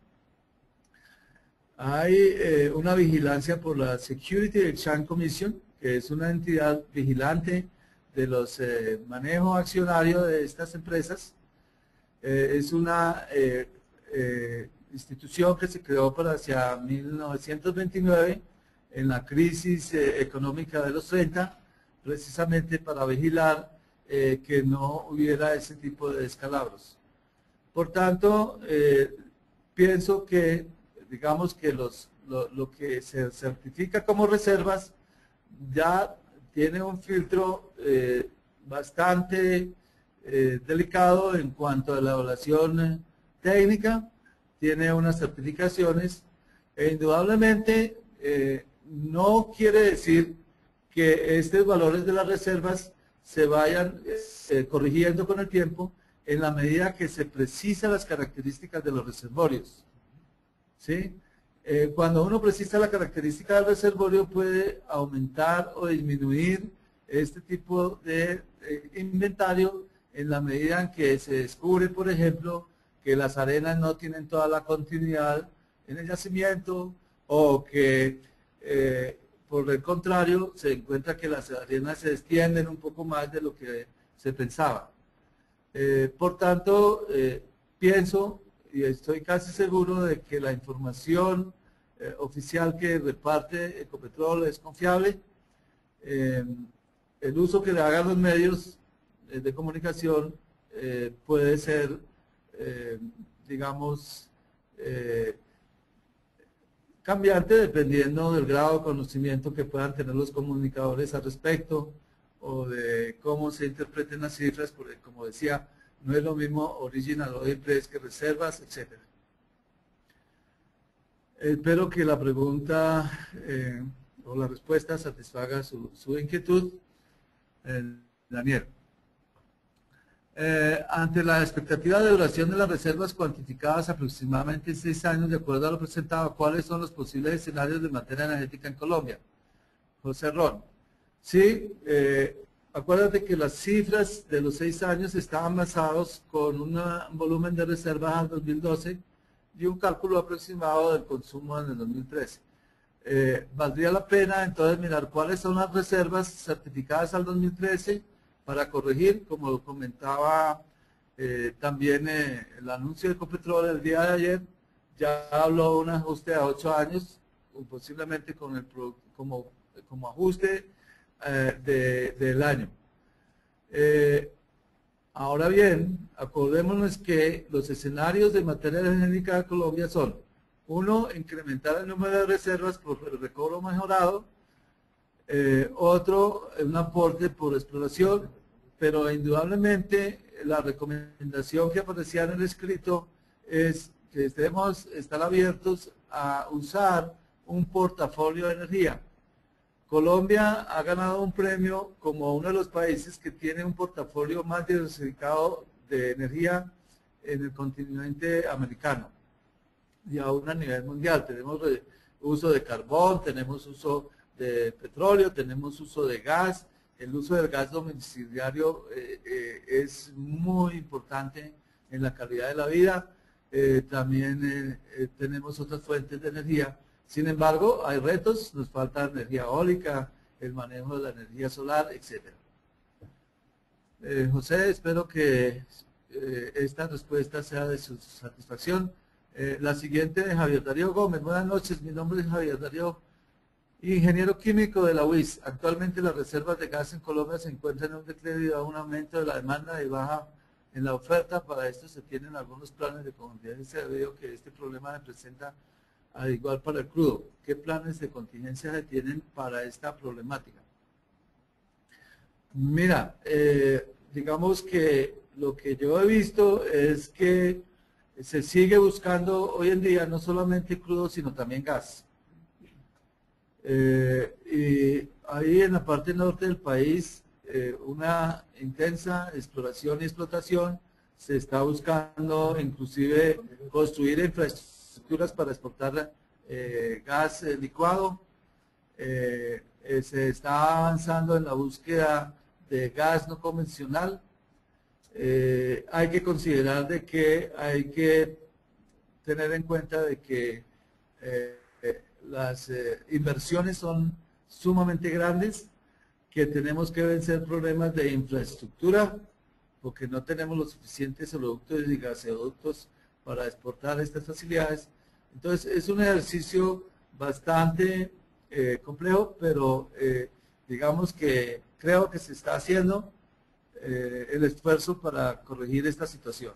Hay eh, una vigilancia por la Security Exchange Commission, que es una entidad vigilante de los eh, manejos accionarios de estas empresas. Eh, es una eh, eh, institución que se creó para hacia mil novecientos veintinueve en la crisis eh, económica de los treinta, precisamente para vigilar eh, que no hubiera ese tipo de descalabros. Por tanto, eh, pienso que, digamos que los, lo, lo que se certifica como reservas ya tiene un filtro eh, bastante eh, delicado en cuanto a la evaluación técnica, tiene unas certificaciones e indudablemente eh, no quiere decir que estos valores de las reservas se vayan eh, corrigiendo con el tiempo en la medida que se precisan las características de los reservorios. ¿Sí? Eh, cuando uno precisa la característica del reservorio puede aumentar o disminuir este tipo de eh, inventario en la medida en que se descubre, por ejemplo, que las arenas no tienen toda la continuidad en el yacimiento o que eh, por el contrario se encuentra que las arenas se extienden un poco más de lo que se pensaba. Eh, por tanto, eh, pienso y estoy casi seguro de que la información eh, oficial que reparte Ecopetrol es confiable. Eh, el uso que le hagan los medios eh, de comunicación eh, puede ser, eh, digamos, eh, cambiante dependiendo del grado de conocimiento que puedan tener los comunicadores al respecto o de cómo se interpreten las cifras, porque como decía, no es lo mismo original oil price que reservas, etcétera. Espero que la pregunta eh, o la respuesta satisfaga su, su inquietud. Eh, Daniel. Eh, ante la expectativa de duración de las reservas cuantificadas aproximadamente en seis años, de acuerdo a lo presentado, ¿cuáles son los posibles escenarios de materia energética en Colombia? José Ron. Sí, eh, acuérdate que las cifras de los seis años estaban basados con una, un volumen de reservas al dos mil doce y un cálculo aproximado del consumo en el dos mil trece. Eh, valdría la pena entonces mirar cuáles son las reservas certificadas al dos mil trece para corregir, como lo comentaba eh, también eh, el anuncio de Ecopetrol el día de ayer, ya habló de un ajuste a ocho años, posiblemente con el como, como ajuste eh, de, del año. Eh, ahora bien, acordémonos que los escenarios de materia energética de Colombia son: uno, incrementar el número de reservas por el recobro mejorado; eh, otro, un aporte por exploración, pero indudablemente la recomendación que aparecía en el escrito es que estemos estar abiertos a usar un portafolio de energía. Colombia ha ganado un premio como uno de los países que tiene un portafolio más diversificado de energía en el continente americano. y aún a nivel mundial. Tenemos uso de carbón, tenemos uso de petróleo, tenemos uso de gas. El uso del gas domiciliario eh, eh, es muy importante en la calidad de la vida. Eh, también eh, eh, tenemos otras fuentes de energía. Sin embargo, hay retos, nos falta energía eólica, el manejo de la energía solar, etcétera. Eh, José, espero que eh, esta respuesta sea de su satisfacción. Eh, la siguiente de Javier Darío Gómez. Buenas noches, mi nombre es Javier Darío, ingeniero químico de la U I S. Actualmente las reservas de gas en Colombia se encuentran en un declive debido a un aumento de la demanda y baja en la oferta. Para esto se tienen algunos planes de contingencia debido a que este problema se presenta al igual para el crudo. ¿Qué planes de contingencia se tienen para esta problemática? Mira, eh, digamos que lo que yo he visto es que se sigue buscando hoy en día no solamente crudo, sino también gas. Eh, y ahí en la parte norte del país, eh, una intensa exploración y explotación, se está buscando inclusive construir infraestructuras para exportar eh, gas eh, licuado. Eh, eh, se está avanzando en la búsqueda de gas no convencional. Eh, hay que considerar de que hay que tener en cuenta de que eh, eh, las eh, inversiones son sumamente grandes, que tenemos que vencer problemas de infraestructura, porque no tenemos los suficientes oleoductos y gasoductos para exportar estas facilidades. Entonces es un ejercicio bastante eh, complejo, pero eh, digamos que creo que se está haciendo eh, el esfuerzo para corregir esta situación.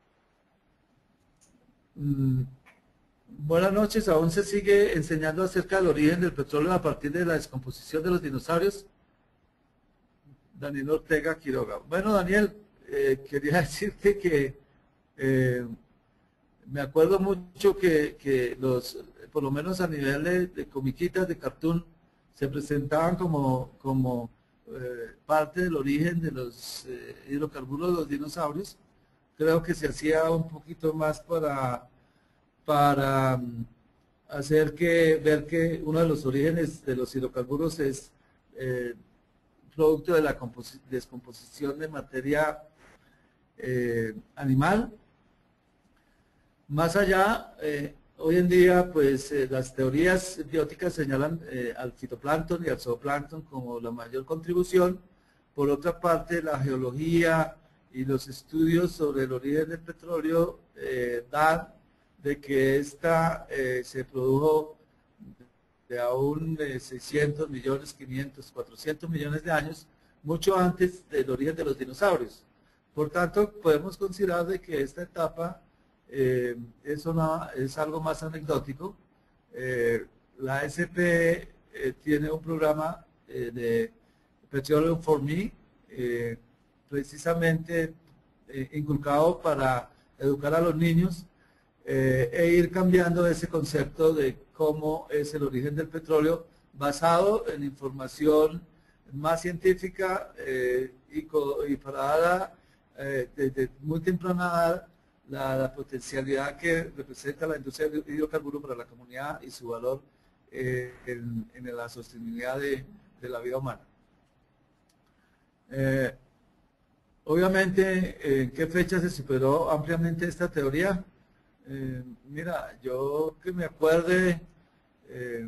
Mm, buenas noches, ¿aún se sigue enseñando acerca del origen del petróleo a partir de la descomposición de los dinosaurios? Daniel Ortega Quiroga. Bueno, Daniel, eh, quería decirte que eh, me acuerdo mucho que, que los, por lo menos a nivel de, de comiquitas, de cartoon, se presentaban como, como eh, parte del origen de los eh, hidrocarburos de los dinosaurios. Creo que se hacía un poquito más para, para um, hacer que, ver que uno de los orígenes de los hidrocarburos es eh, producto de la descomposición de materia eh, animal. Más allá, eh, hoy en día, pues eh, las teorías bióticas señalan eh, al fitoplancton y al zooplancton como la mayor contribución. Por otra parte, la geología y los estudios sobre el origen del petróleo eh, dan de que esta eh, se produjo de aún eh, seiscientos millones, quinientos, cuatrocientos millones de años, mucho antes del origen de los dinosaurios. Por tanto, podemos considerar de que esta etapa eh, es, una, es algo más anecdótico. Eh, la S P eh, tiene un programa eh, de Petroleum for Me, eh, precisamente eh, inculcado para educar a los niños eh, e ir cambiando ese concepto de cómo es el origen del petróleo, basado en información más científica eh, y, y para dar eh, desde muy temprana edad la, la potencialidad que representa la industria de hidrocarburos para la comunidad y su valor eh, en, en la sostenibilidad de, de la vida humana. Eh, obviamente, ¿en qué fecha se superó ampliamente esta teoría? Eh, mira, yo que me acuerde, eh,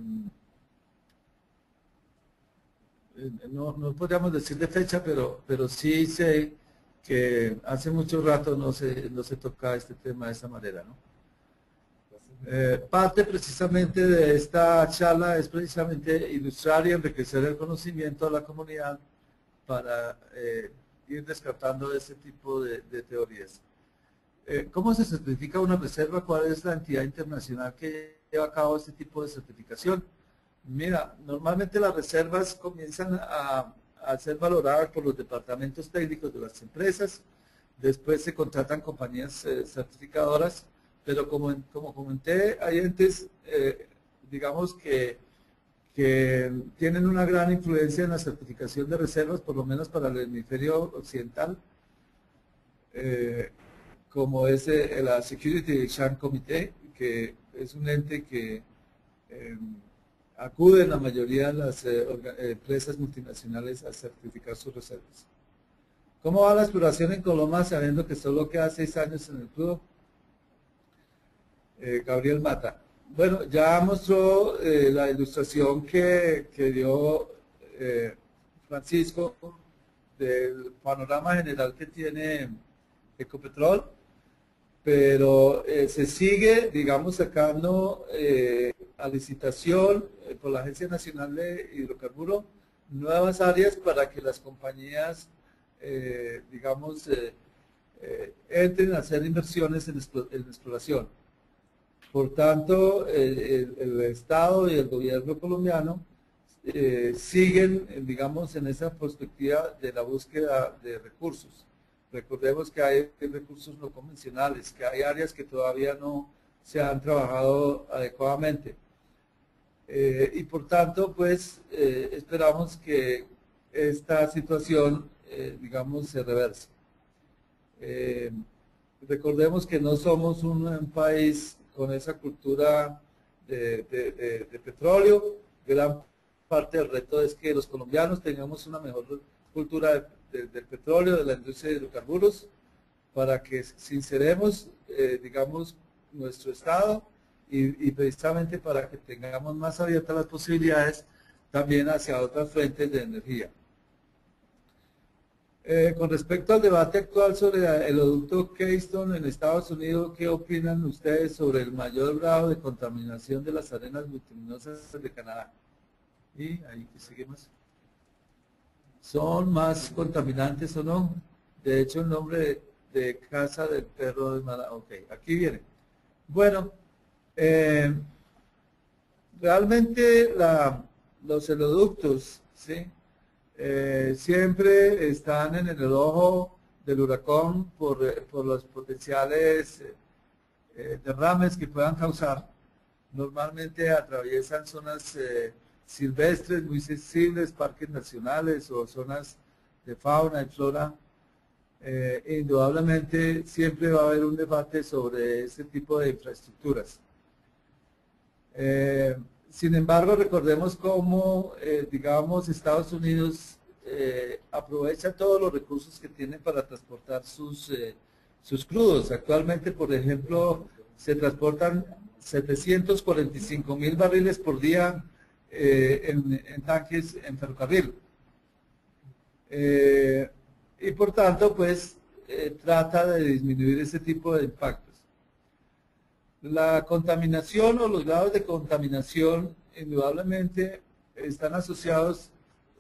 no, no podríamos decir de fecha, pero, pero sí sé que hace mucho rato no se, no se toca este tema de esta manera, ¿no? Eh, parte precisamente de esta charla es precisamente ilustrar y enriquecer el conocimiento a la comunidad para eh, ir descartando ese tipo de, de teorías. Eh, ¿Cómo se certifica una reserva? ¿Cuál es la entidad internacional que lleva a cabo este tipo de certificación? Mira, normalmente las reservas comienzan a, a ser valoradas por los departamentos técnicos de las empresas, después se contratan compañías eh, certificadoras, pero como, como comenté, hay entes, eh, digamos que, que tienen una gran influencia en la certificación de reservas, por lo menos para el hemisferio occidental, eh, como es eh, la Security Exchange Committee, porque es un ente que eh, acude en la mayoría de las eh, empresas multinacionales a certificar sus reservas. ¿Cómo va la exploración en Coloma sabiendo que solo queda seis años en el crudo? Eh, Gabriel Mata. Bueno, ya mostró eh, la ilustración que, que dio eh, Francisco del panorama general que tiene Ecopetrol, pero eh, se sigue, digamos, sacando eh, a licitación eh, por la Agencia Nacional de Hidrocarburos nuevas áreas para que las compañías, eh, digamos, eh, eh, entren a hacer inversiones en, en exploración. Por tanto, el, el, el Estado y el gobierno colombiano eh, siguen, digamos, en esa perspectiva de la búsqueda de recursos. Recordemos que hay recursos no convencionales, que hay áreas que todavía no se han trabajado adecuadamente. Eh, y por tanto, pues, eh, esperamos que esta situación, eh, digamos, se reverse. Eh, recordemos que no somos un, un país con esa cultura de, de, de, de petróleo. Gran parte del reto es que los colombianos tengamos una mejor cultura de, de, del petróleo, de la industria de hidrocarburos, para que sinceremos, eh, digamos, nuestro Estado y, y precisamente para que tengamos más abiertas las posibilidades también hacia otras fuentes de energía. Eh, con respecto al debate actual sobre el oleoducto Keystone en Estados Unidos, ¿qué opinan ustedes sobre el mayor grado de contaminación de las arenas bituminosas de Canadá? Y ahí que seguimos. ¿Son más contaminantes o no? De hecho, el nombre de, de casa del perro de Mala. Ok, aquí viene. Bueno, eh, realmente la, los oleoductos, ¿sí? Eh, siempre están en el ojo del huracán por, eh, por los potenciales eh, derrames que puedan causar. Normalmente atraviesan zonas eh, silvestres muy sensibles, parques nacionales o zonas de fauna y flora. Eh, indudablemente siempre va a haber un debate sobre este tipo de infraestructuras. Eh, Sin embargo, recordemos cómo, eh, digamos, Estados Unidos eh, aprovecha todos los recursos que tiene para transportar sus, eh, sus crudos. Actualmente, por ejemplo, se transportan setecientos cuarenta y cinco mil barriles por día eh, en, en tanques en ferrocarril. Eh, y por tanto, pues, eh, trata de disminuir ese tipo de impactos. La contaminación o los grados de contaminación indudablemente están asociados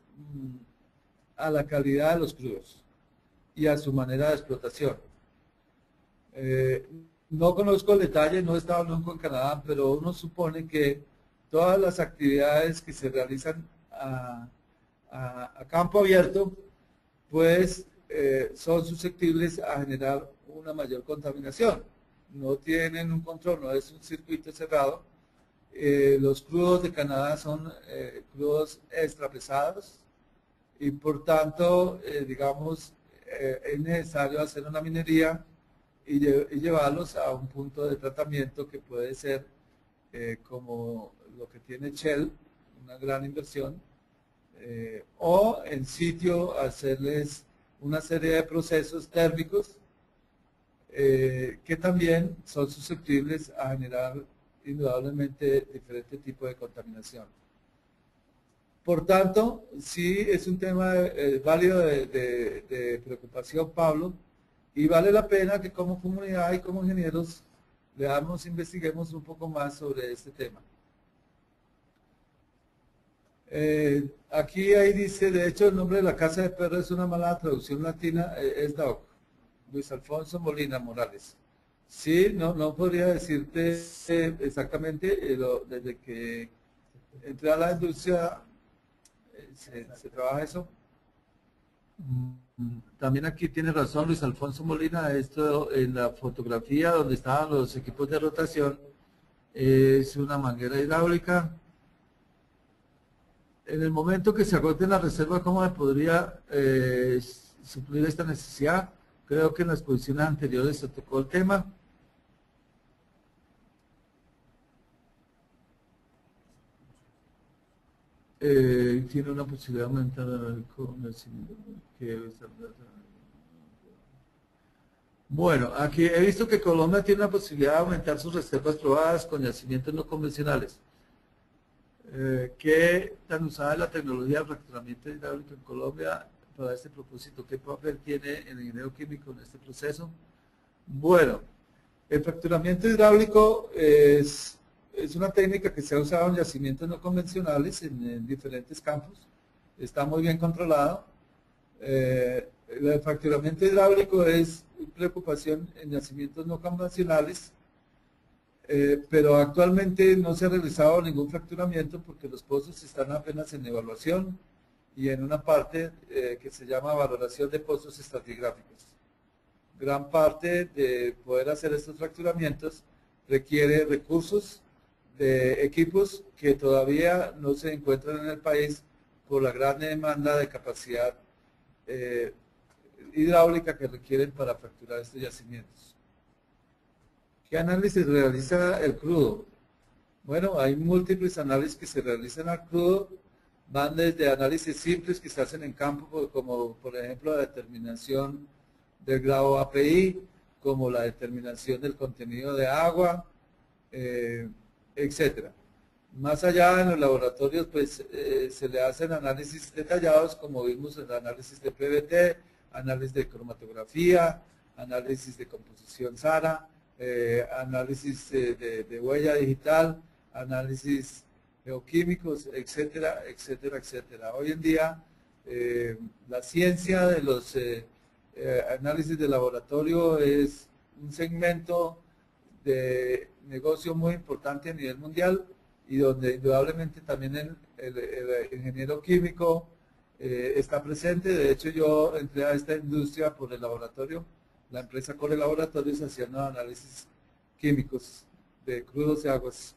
a la calidad de los crudos y a su manera de explotación. Eh, no conozco el detalle, no he estado nunca en Canadá, pero uno supone que todas las actividades que se realizan a, a, a campo abierto, pues eh, son susceptibles a generar una mayor contaminación. No tienen un control, no es un circuito cerrado. Eh, los crudos de Canadá son eh, crudos extra pesados y por tanto, eh, digamos, eh, es necesario hacer una minería y, lle y llevarlos a un punto de tratamiento que puede ser eh, como lo que tiene Shell, una gran inversión, eh, o en sitio hacerles una serie de procesos térmicos Eh, que también son susceptibles a generar indudablemente diferente tipo de contaminación. Por tanto, sí es un tema eh, válido de, de, de preocupación, Pablo, y vale la pena que como comunidad y como ingenieros veamos, investiguemos un poco más sobre este tema. Eh, aquí ahí dice, de hecho el nombre de la casa de perro es una mala traducción latina, eh, es D A O C. Luis Alfonso Molina Morales. Sí, no, no podría decirte eh, exactamente, eh, lo, desde que entré a la industria eh, se, se trabaja eso. Mm, también aquí tiene razón Luis Alfonso Molina, esto en la fotografía donde estaban los equipos de rotación, eh, es una manguera hidráulica. En el momento que se agote la reserva, ¿cómo se podría eh, suplir esta necesidad? Creo que en las posiciones anteriores se tocó el tema. eh, tiene una posibilidad de aumentar el conocimiento que Bueno, aquí he visto que Colombia tiene una posibilidad de aumentar sus reservas probadas con yacimientos no convencionales. Eh, ¿Qué tan usada es la tecnología de fracturamiento hidráulico en Colombia para este propósito? ¿Qué papel tiene el ingeniero químico en este proceso? Bueno, el fracturamiento hidráulico es, es una técnica que se ha usado en yacimientos no convencionales en, en diferentes campos. Está muy bien controlado. Eh, el fracturamiento hidráulico es preocupación en yacimientos no convencionales. Eh, pero actualmente no se ha realizado ningún fracturamiento porque los pozos están apenas en evaluación y en una parte eh, que se llama valoración de pozos estratigráficos. Gran parte de poder hacer estos fracturamientos requiere recursos de equipos que todavía no se encuentran en el país por la gran demanda de capacidad eh, hidráulica que requieren para fracturar estos yacimientos. ¿Qué análisis realiza el crudo? Bueno, hay múltiples análisis que se realizan al crudo, van desde análisis simples que se hacen en campo, como por ejemplo la determinación del grado A P I, como la determinación del contenido de agua, eh, etcétera. Más allá en los laboratorios, pues eh, se le hacen análisis detallados, como vimos en el análisis de P V T, análisis de cromatografía, análisis de composición SARA, Eh, análisis eh, de, de huella digital, análisis geoquímicos, etcétera, etcétera, etcétera. Hoy en día eh, la ciencia de los eh, eh, análisis de laboratorio es un segmento de negocio muy importante a nivel mundial y donde indudablemente también el, el, el ingeniero químico eh, está presente. De hecho, yo entré a esta industria por el laboratorio. La empresa Core Laboratorios haciendo análisis químicos de crudos y aguas.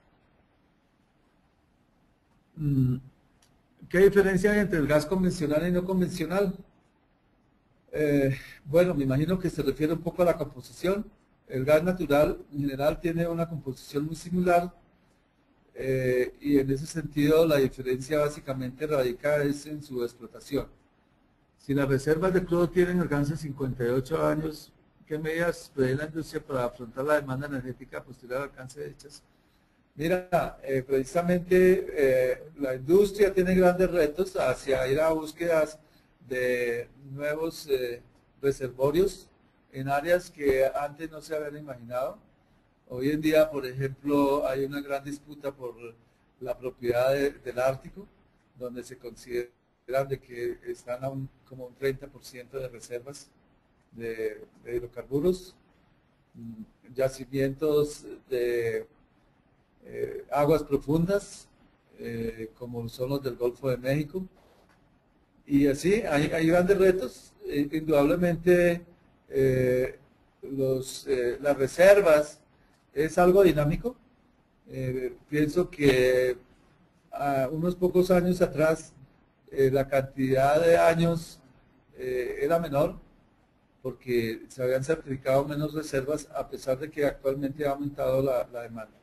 ¿Qué diferencia hay entre el gas convencional y no convencional? Eh, bueno, me imagino que se refiere un poco a la composición. El gas natural en general tiene una composición muy similar eh, y en ese sentido la diferencia básicamente radica es en su explotación. Si las reservas de crudo tienen alcance de cincuenta y ocho años, ¿qué medidas prevé la industria para afrontar la demanda energética posterior al alcance de dichas? Mira, eh, precisamente eh, la industria tiene grandes retos hacia ir a búsquedas de nuevos eh, reservorios en áreas que antes no se habían imaginado. Hoy en día, por ejemplo, hay una gran disputa por la propiedad de, del Ártico, donde se considera de que están a un, como un treinta por ciento de reservas De, de hidrocarburos, yacimientos de eh, aguas profundas, eh, como son los del Golfo de México. Y así hay, hay grandes retos. Eh, indudablemente eh, los, eh, las reservas es algo dinámico. Eh, pienso que a unos pocos años atrás eh, la cantidad de años eh, era menor, porque se habían certificado menos reservas a pesar de que actualmente ha aumentado la, la demanda.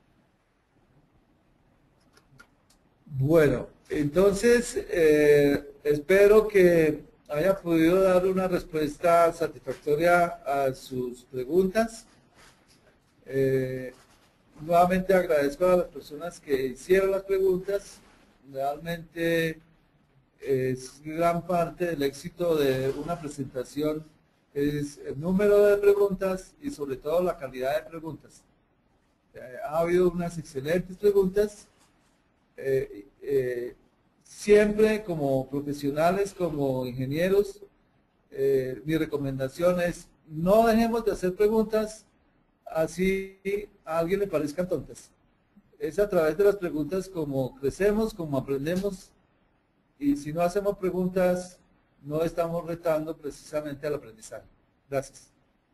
Bueno, entonces eh, espero que haya podido dar una respuesta satisfactoria a sus preguntas. Eh, nuevamente agradezco a las personas que hicieron las preguntas. Realmente es gran parte del éxito de una presentación es el número de preguntas y sobre todo la calidad de preguntas. Eh, ha habido unas excelentes preguntas. Eh, eh, siempre como profesionales, como ingenieros, eh, mi recomendación es no dejemos de hacer preguntas así a alguien le parezcan tontas. Es a través de las preguntas como crecemos, como aprendemos, y si no hacemos preguntas no estamos retando precisamente al aprendizaje. Gracias.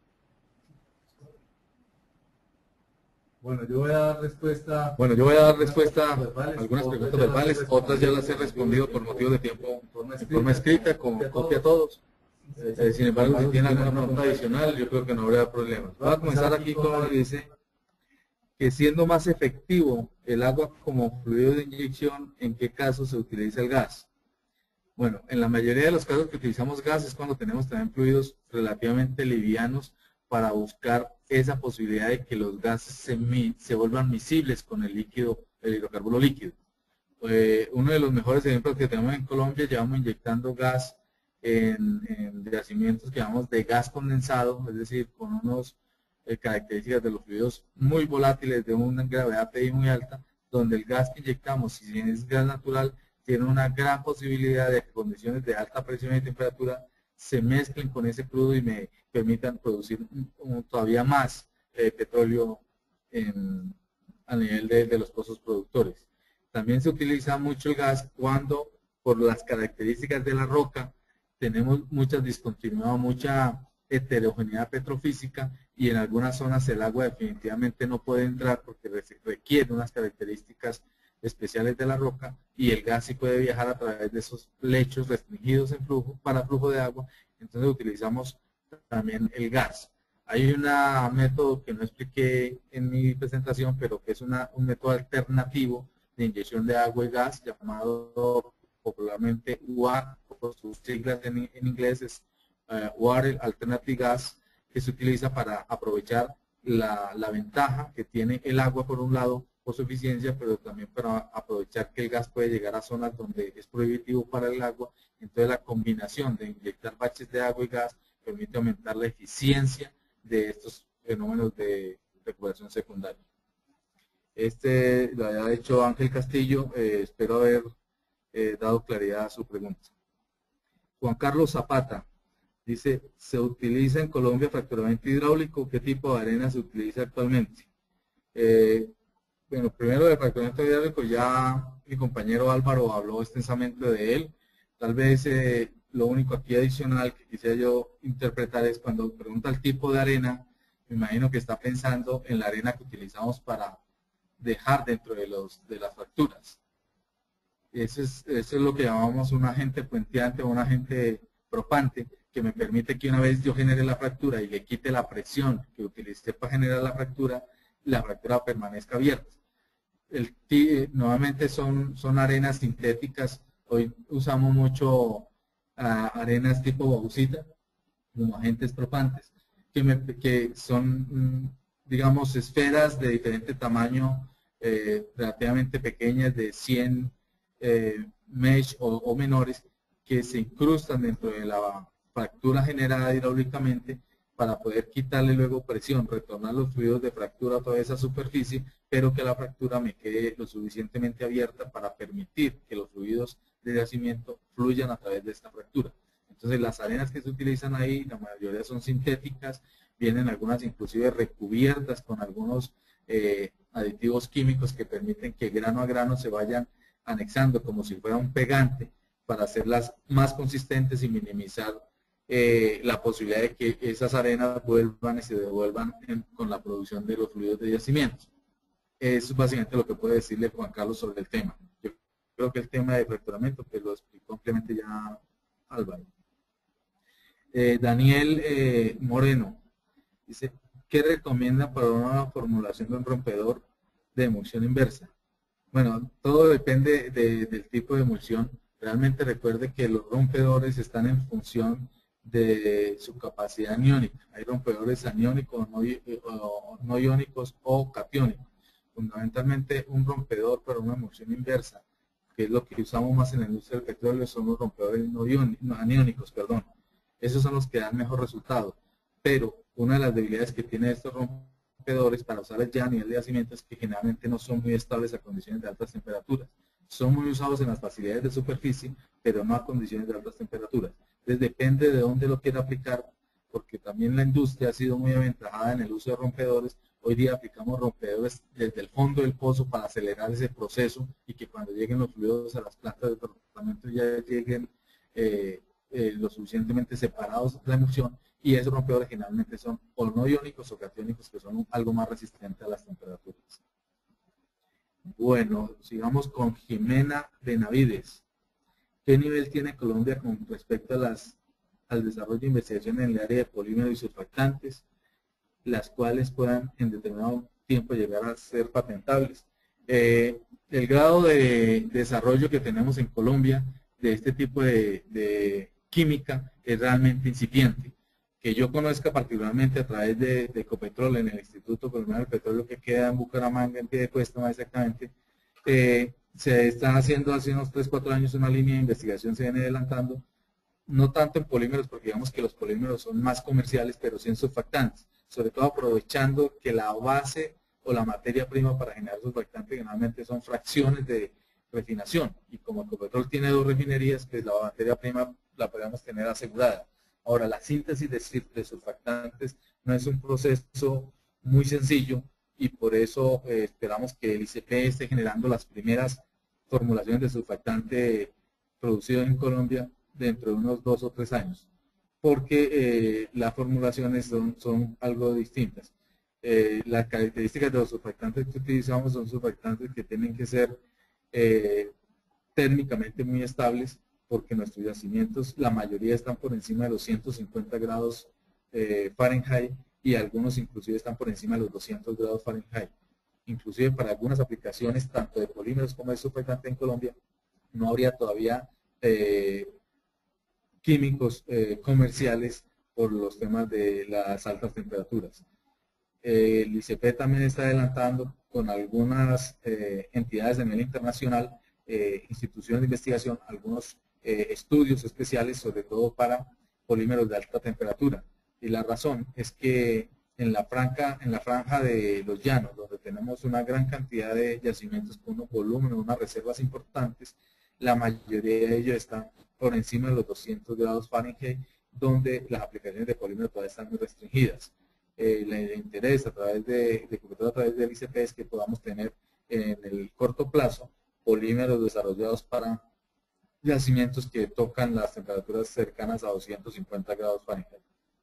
Bueno, yo voy a dar respuesta. Bueno, yo voy a dar respuesta a algunas preguntas verbales, otras ya las he respondido por motivos de tiempo en forma escrita, con copia a todos. Eh, sin embargo, si tienen alguna pregunta adicional, yo creo que no habrá problemas. Voy a comenzar aquí con lo que dice. que siendo más efectivo el agua como fluido de inyección, ¿en qué caso se utiliza el gas? Bueno, en la mayoría de los casos que utilizamos gas es cuando tenemos también fluidos relativamente livianos para buscar esa posibilidad de que los gases se, se vuelvan miscibles con el líquido, el hidrocarburo líquido. Eh, uno de los mejores ejemplos que tenemos en Colombia, llevamos inyectando gas en, en yacimientos que llamamos de gas condensado, es decir, con unas eh, características de los fluidos muy volátiles, de una gravedad P I muy alta, donde el gas que inyectamos, si bien es gas natural, tiene una gran posibilidad de que condiciones de alta presión y temperatura se mezclen con ese crudo y me permitan producir un, un, todavía más eh, petróleo en, a nivel de, de los pozos productores. También se utiliza mucho el gas cuando, por las características de la roca, tenemos mucha discontinuidad, mucha heterogeneidad petrofísica y en algunas zonas el agua definitivamente no puede entrar porque requiere unas características especiales de la roca y el gas sí puede viajar a través de esos lechos restringidos en flujo, para flujo de agua, entonces utilizamos también el gas. Hay un método que no expliqué en mi presentación, pero que es una, un método alternativo de inyección de agua y gas, llamado popularmente U A, por sus siglas en, en inglés es uh, Water Alternative Gas, que se utiliza para aprovechar la, la ventaja que tiene el agua por un lado, por su eficiencia, pero también para aprovechar que el gas puede llegar a zonas donde es prohibitivo para el agua. Entonces la combinación de inyectar baches de agua y gas permite aumentar la eficiencia de estos fenómenos de recuperación secundaria. Este lo había hecho Ángel Castillo, eh, espero haber eh, dado claridad a su pregunta. Juan Carlos Zapata dice, ¿se utiliza en Colombia fracturamiento hidráulico? ¿Qué tipo de arena se utiliza actualmente? Eh, Bueno, primero de fracturamiento hidráulico ya mi compañero Álvaro habló extensamente de él. Tal vez eh, lo único aquí adicional que quisiera yo interpretar es cuando pregunta el tipo de arena, me imagino que está pensando en la arena que utilizamos para dejar dentro de, los, de las fracturas. Eso es, eso es lo que llamamos un agente puenteante o un agente propante que me permite que una vez yo genere la fractura y le quite la presión que utilicé para generar la fractura, la fractura permanezca abierta. El, nuevamente son, son arenas sintéticas, hoy usamos mucho uh, arenas tipo bauxita como agentes propantes, que, me, que son, digamos, esferas de diferente tamaño, eh, relativamente pequeñas, de cien eh, mesh o, o menores, que se incrustan dentro de la fractura generada hidráulicamente para poder quitarle luego presión, retornar los fluidos de fractura a toda esa superficie, pero que la fractura me quede lo suficientemente abierta para permitir que los fluidos de yacimiento fluyan a través de esta fractura. Entonces las arenas que se utilizan ahí, la mayoría son sintéticas, vienen algunas inclusive recubiertas con algunos eh, aditivos químicos que permiten que grano a grano se vayan anexando como si fuera un pegante para hacerlas más consistentes y minimizar Eh, la posibilidad de que esas arenas vuelvan y se devuelvan en, con la producción de los fluidos de yacimientos. Eso es básicamente lo que puede decirle Juan Carlos sobre el tema. Yo creo que el tema de fracturamiento pues lo explicó ampliamente ya Álvaro. Eh, Daniel eh, Moreno dice, ¿qué recomienda para una formulación de un rompedor de emulsión inversa? Bueno, todo depende de, del tipo de emulsión. Realmente recuerde que los rompedores están en función de su capacidad aniónica. Hay rompedores aniónicos, no, o no iónicos o catiónicos. Fundamentalmente un rompedor para una emulsión inversa, que es lo que usamos más en la industria del petróleo, son los rompedores no, iónicos, no aniónicos, perdón. Esos son los que dan mejor resultado. Pero una de las debilidades que tiene estos rompedores para usarlos ya a nivel de yacimiento es que generalmente no son muy estables a condiciones de altas temperaturas. Son muy usados en las facilidades de superficie, pero no a condiciones de altas temperaturas. Entonces depende de dónde lo quiera aplicar, porque también la industria ha sido muy aventajada en el uso de rompedores. Hoy día aplicamos rompedores desde el fondo del pozo para acelerar ese proceso y que cuando lleguen los fluidos a las plantas de tratamiento ya lleguen eh, eh, lo suficientemente separados de la emulsión, y esos rompedores generalmente son o no iónicos o catiónicos, que son algo más resistentes a las temperaturas. Bueno, sigamos con Jimena Benavides. ¿Qué nivel tiene Colombia con respecto a las, al desarrollo de investigación en el área de polímeros y surfactantes, las cuales puedan en determinado tiempo llegar a ser patentables. Eh, el grado de desarrollo que tenemos en Colombia de este tipo de, de química es realmente incipiente. Que yo conozca particularmente a través de, de Ecopetrol, en el Instituto Colombiano del Petróleo que queda en Bucaramanga, en Piedecuesta más exactamente, eh, se está haciendo hace unos tres cuatro años una línea de investigación, se viene adelantando, no tanto en polímeros, porque digamos que los polímeros son más comerciales, pero sí en surfactantes, sobre todo aprovechando que la base o la materia prima para generar surfactantes generalmente son fracciones de refinación, y como Ecopetrol tiene dos refinerías, pues la materia prima la podemos tener asegurada. Ahora, la síntesis de surfactantes no es un proceso muy sencillo y por eso eh, esperamos que el I C P esté generando las primeras formulaciones de surfactante producido en Colombia dentro de unos dos o tres años, porque eh, las formulaciones son, son algo distintas. Eh, las características de los surfactantes que utilizamos son surfactantes que tienen que ser eh, térmicamente muy estables, porque nuestros yacimientos, la mayoría están por encima de los ciento cincuenta grados eh, Fahrenheit y algunos inclusive están por encima de los doscientos grados Fahrenheit. Inclusive para algunas aplicaciones, tanto de polímeros como de surfactante en Colombia, no habría todavía eh, químicos eh, comerciales por los temas de las altas temperaturas. Eh, el I C P también está adelantando con algunas eh, entidades de nivel internacional, eh, instituciones de investigación, algunos eh, estudios especiales, sobre todo para polímeros de alta temperatura. Y la razón es que en la franja, en la franja de los llanos, donde tenemos una gran cantidad de yacimientos con un volumen, unas reservas importantes, la mayoría de ellos están por encima de los doscientos grados Fahrenheit, donde las aplicaciones de polímero todavía están muy restringidas. Eh, el interés a través de, de a través del I C P es que podamos tener en el corto plazo polímeros desarrollados para yacimientos que tocan las temperaturas cercanas a doscientos cincuenta grados Fahrenheit.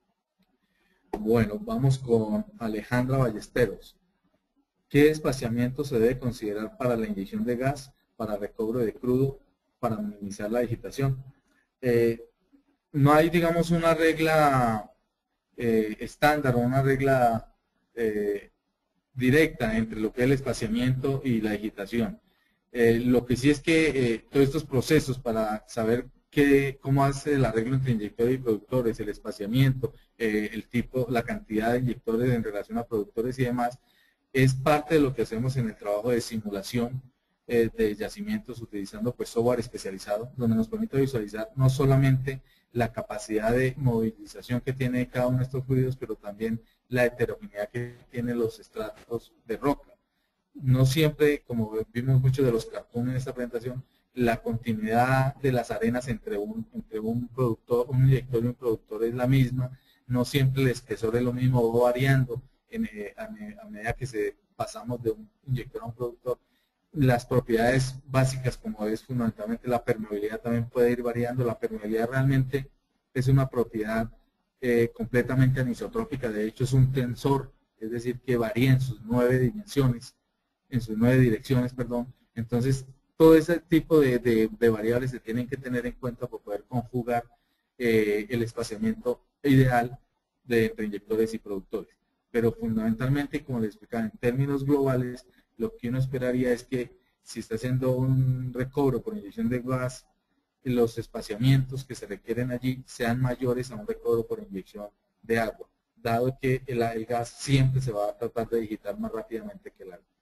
Bueno, vamos con Alejandra Ballesteros. ¿Qué espaciamiento se debe considerar para la inyección de gas, para recobro de crudo, para minimizar la agitación? Eh, no hay, digamos, una regla Eh, estándar o una regla eh, directa entre lo que es el espaciamiento y la agitación. Eh, lo que sí es que eh, todos estos procesos para saber qué, cómo hace el arreglo entre inyectores y productores, el espaciamiento, eh, el tipo, la cantidad de inyectores en relación a productores y demás, es parte de lo que hacemos en el trabajo de simulación eh, de yacimientos utilizando pues software especializado, donde nos permite visualizar no solamente la capacidad de movilización que tiene cada uno de estos fluidos, pero también la heterogeneidad que tienen los estratos de roca. No siempre, como vimos muchos de los cartones en esta presentación, la continuidad de las arenas entre un, entre un productor, un inyector y un productor es la misma, no siempre el espesor es lo mismo, va variando en, eh, a, a medida que se pasamos de un inyector a un productor. Las propiedades básicas, como es fundamentalmente la permeabilidad, también puede ir variando. La permeabilidad realmente es una propiedad eh, completamente anisotrópica, de hecho es un tensor, es decir, que varía en sus nueve dimensiones, en sus nueve direcciones, perdón. Entonces, todo ese tipo de, de, de variables se tienen que tener en cuenta para poder conjugar eh, el espaciamiento ideal de entre inyectores y productores. Pero fundamentalmente, como les explicaba, en términos globales, lo que uno esperaría es que si está haciendo un recobro por inyección de gas, los espaciamientos que se requieren allí sean mayores a un recobro por inyección de agua, dado que el, el gas siempre se va a tratar de digitar más rápidamente que el agua.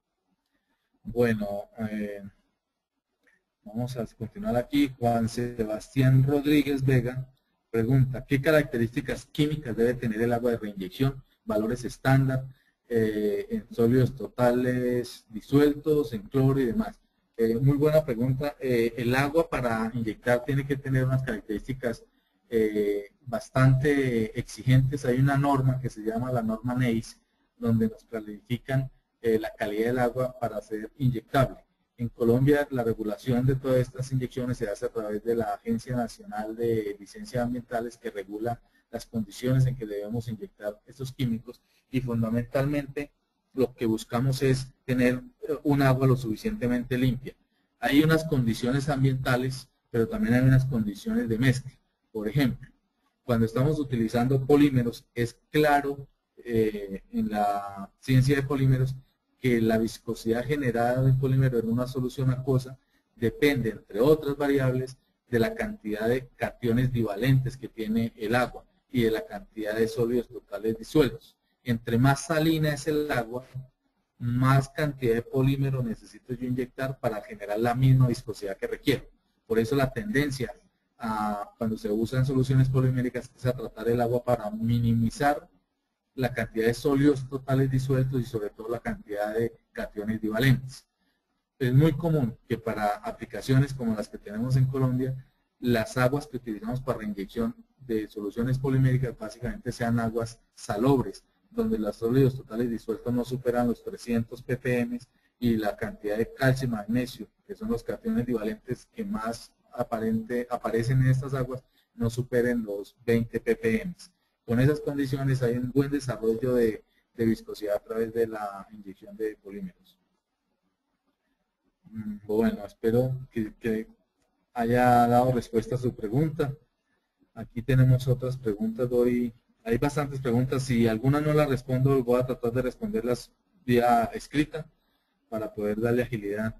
Bueno, eh, vamos a continuar aquí. Juan Sebastián Rodríguez Vega pregunta, ¿qué características químicas debe tener el agua de reinyección? Valores estándar, Eh, en sólidos totales disueltos, en cloro y demás. Eh, muy buena pregunta. Eh, el agua para inyectar tiene que tener unas características eh, bastante exigentes. Hay una norma que se llama la norma N E I S, donde nos califican eh, la calidad del agua para ser inyectable. En Colombia la regulación de todas estas inyecciones se hace a través de la Agencia Nacional de Licencias Ambientales, que regula las condiciones en que debemos inyectar estos químicos, y fundamentalmente lo que buscamos es tener un agua lo suficientemente limpia. Hay unas condiciones ambientales, pero también hay unas condiciones de mezcla. Por ejemplo, cuando estamos utilizando polímeros, es claro eh, en la ciencia de polímeros que la viscosidad generada del polímero en una solución acuosa depende, entre otras variables, de la cantidad de cationes divalentes que tiene el agua y de la cantidad de sólidos totales disueltos. Entre más salina es el agua, más cantidad de polímero necesito yo inyectar para generar la misma viscosidad que requiero. Por eso la tendencia a, cuando se usan soluciones poliméricas es a tratar el agua para minimizar la cantidad de sólidos totales disueltos y sobre todo la cantidad de cationes divalentes. Es muy común que para aplicaciones como las que tenemos en Colombia, las aguas que utilizamos para reinyección de soluciones poliméricas básicamente sean aguas salobres, donde los sólidos totales disueltos no superan los trescientos ppm y la cantidad de calcio y magnesio, que son los cationes divalentes que más aparente, aparecen en estas aguas, no superen los veinte ppm. Con esas condiciones hay un buen desarrollo de, de viscosidad a través de la inyección de polímeros. Bueno, espero que, que haya dado respuesta a su pregunta. Aquí tenemos otras preguntas. Doy, hay bastantes preguntas. Si alguna no la respondo, voy a tratar de responderlas vía escrita para poder darle agilidad.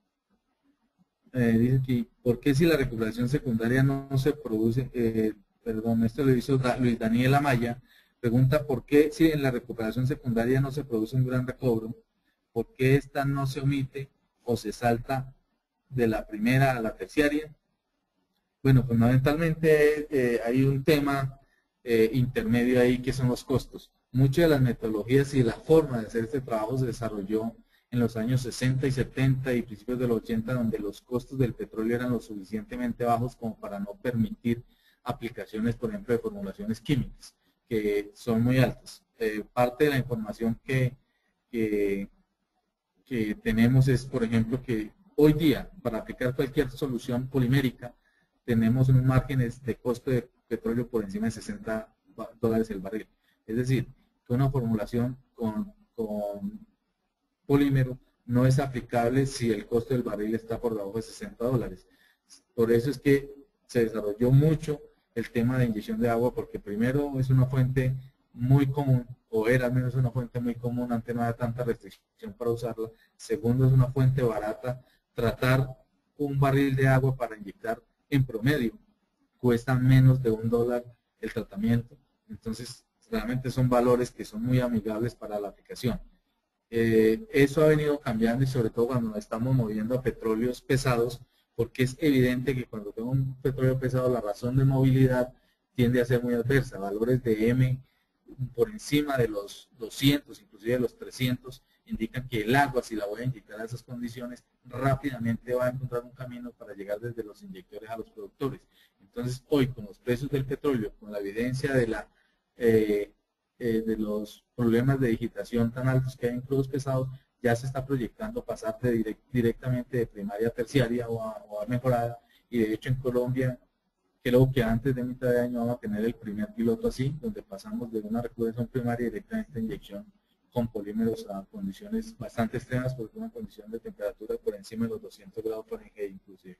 Eh, dice aquí, ¿por qué si la recuperación secundaria no, no se produce? Eh, perdón, esto lo hizo Luis Daniel Amaya. Pregunta, ¿por qué si en la recuperación secundaria no se produce un gran recobro? ¿Por qué esta no se omite o se salta de la primera a la terciaria? Bueno, fundamentalmente eh, hay un tema eh, intermedio ahí que son los costos. Muchas de las metodologías y la forma de hacer este trabajo se desarrolló en los años sesenta y setenta y principios de los ochenta, donde los costos del petróleo eran lo suficientemente bajos como para no permitir aplicaciones, por ejemplo, de formulaciones químicas, que son muy altas. Eh, parte de la información que, que, que tenemos es, por ejemplo, que hoy día, para aplicar cualquier solución polimérica, tenemos unos márgenes de costo de petróleo por encima de sesenta dólares el barril. Es decir, que una formulación con, con polímero no es aplicable si el costo del barril está por debajo de sesenta dólares. Por eso es que se desarrolló mucho el tema de inyección de agua, porque primero es una fuente muy común, o era al menos una fuente muy común, antes no había tanta restricción para usarla. Segundo, es una fuente barata. Tratar un barril de agua para inyectar en promedio cuesta menos de un dólar el tratamiento. Entonces, realmente son valores que son muy amigables para la aplicación. Eh, eso ha venido cambiando y sobre todo cuando nos estamos moviendo a petróleos pesados, porque es evidente que cuando tengo un petróleo pesado la razón de movilidad tiende a ser muy adversa. Valores de M por encima de los doscientos, inclusive de los trescientos, indican que el agua, si la voy a inyectar a esas condiciones, rápidamente va a encontrar un camino para llegar desde los inyectores a los productores. Entonces, hoy con los precios del petróleo, con la evidencia de la eh, eh, de los problemas de digitación tan altos que hay en crudos pesados, ya se está proyectando pasar de direct, directamente de primaria a terciaria o a, o a mejorada, y de hecho en Colombia creo que antes de mitad de año vamos a tener el primer piloto así, donde pasamos de una recuperación primaria directamente a inyección con polímeros a condiciones bastante extremas, porque una condición de temperatura por encima de los doscientos grados Fahrenheit inclusive.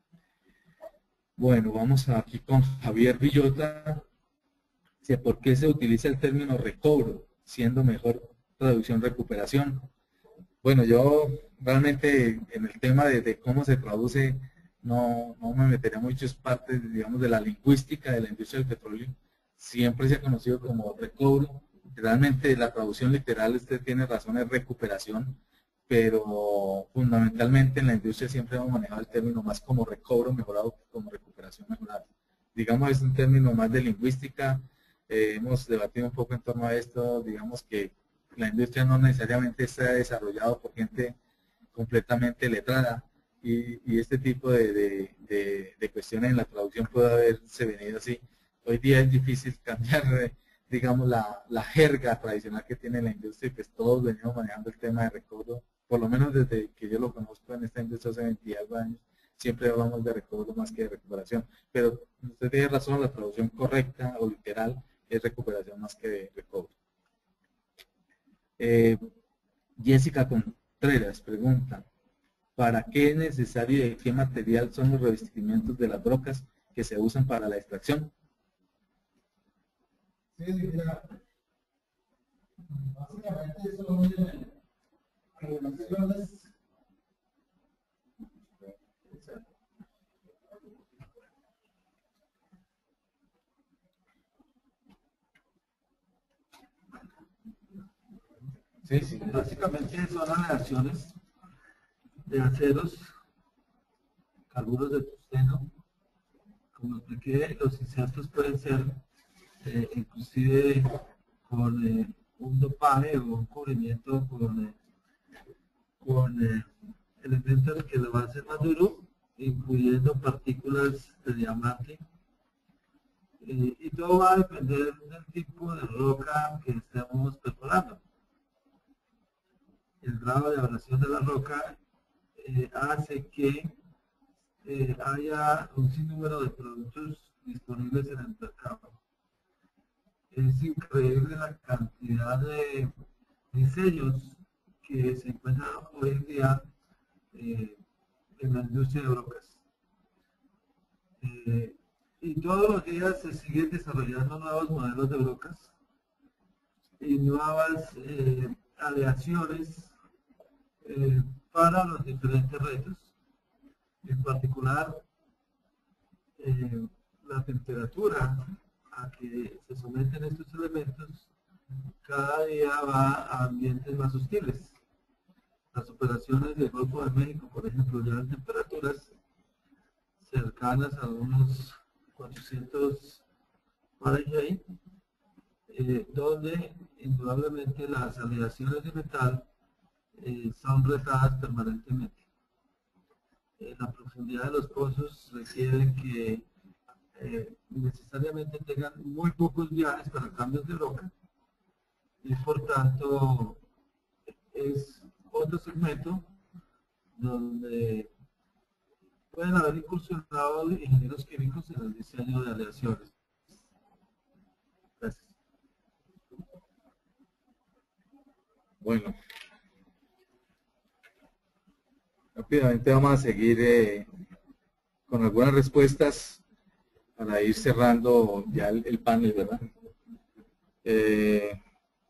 Bueno, vamos aquí con Javier Villota. ¿Por qué se utiliza el término recobro, siendo mejor traducción recuperación? Bueno, yo realmente en el tema de, de cómo se traduce no, no me metería mucho, es parte, digamos, de la lingüística de la industria del petróleo. Siempre se ha conocido como recobro. Realmente la traducción literal, usted tiene razón, es recuperación, pero fundamentalmente en la industria siempre hemos manejado el término más como recobro mejorado que como recuperación mejorada. Digamos, es un término más de lingüística. Eh, hemos debatido un poco en torno a esto. Digamos que la industria no necesariamente está desarrollado por gente completamente letrada, y, y este tipo de, de, de, de cuestiones en la traducción puede haberse venido así. Hoy día es difícil cambiar, digamos, la, la jerga tradicional que tiene la industria, y pues todos venimos manejando el tema de recobro, por lo menos desde que yo lo conozco en esta industria hace veinte años, siempre hablamos de recobro más que de recuperación. Pero usted tiene razón, la traducción correcta o literal es recuperación más que de recobro. Eh, Jessica Contreras pregunta, ¿para qué es necesario y de qué material son los revestimientos de las brocas que se usan para la extracción? Sí, ya. regulaciones. Sí, sí. Básicamente son aleaciones de aceros, carburos de tungsteno. Como expliqué, los insertos pueden ser eh, inclusive con eh, un dopaje o un cubrimiento con, eh, con eh, elementos que lo van a hacer más duro, incluyendo partículas de diamante. Eh, y todo va a depender del tipo de roca que estemos perforando. El grado de abrasión de la roca eh, hace que eh, haya un sinnúmero de productos disponibles en el mercado. Es increíble la cantidad de diseños que se encuentran hoy en día eh, en la industria de brocas. Eh, y todos los días se siguen desarrollando nuevos modelos de brocas y nuevas eh, aleaciones eh, para los diferentes retos. En particular, eh, la temperatura a que se someten estos elementos cada día va a ambientes más hostiles. Las operaciones del Golfo de México, por ejemplo, llevan temperaturas cercanas a unos cuatrocientos Fahrenheit, eh, donde indudablemente las aleaciones de metal eh, son retadas permanentemente. Eh, la profundidad de los pozos requiere que eh, necesariamente tengan muy pocos viajes para cambios de roca y por tanto es otro segmento donde pueden haber incursionado ingenieros químicos en el diseño de aleaciones. Gracias. Bueno, rápidamente vamos a seguir eh, con algunas respuestas para ir cerrando ya el, el panel, ¿verdad? Eh,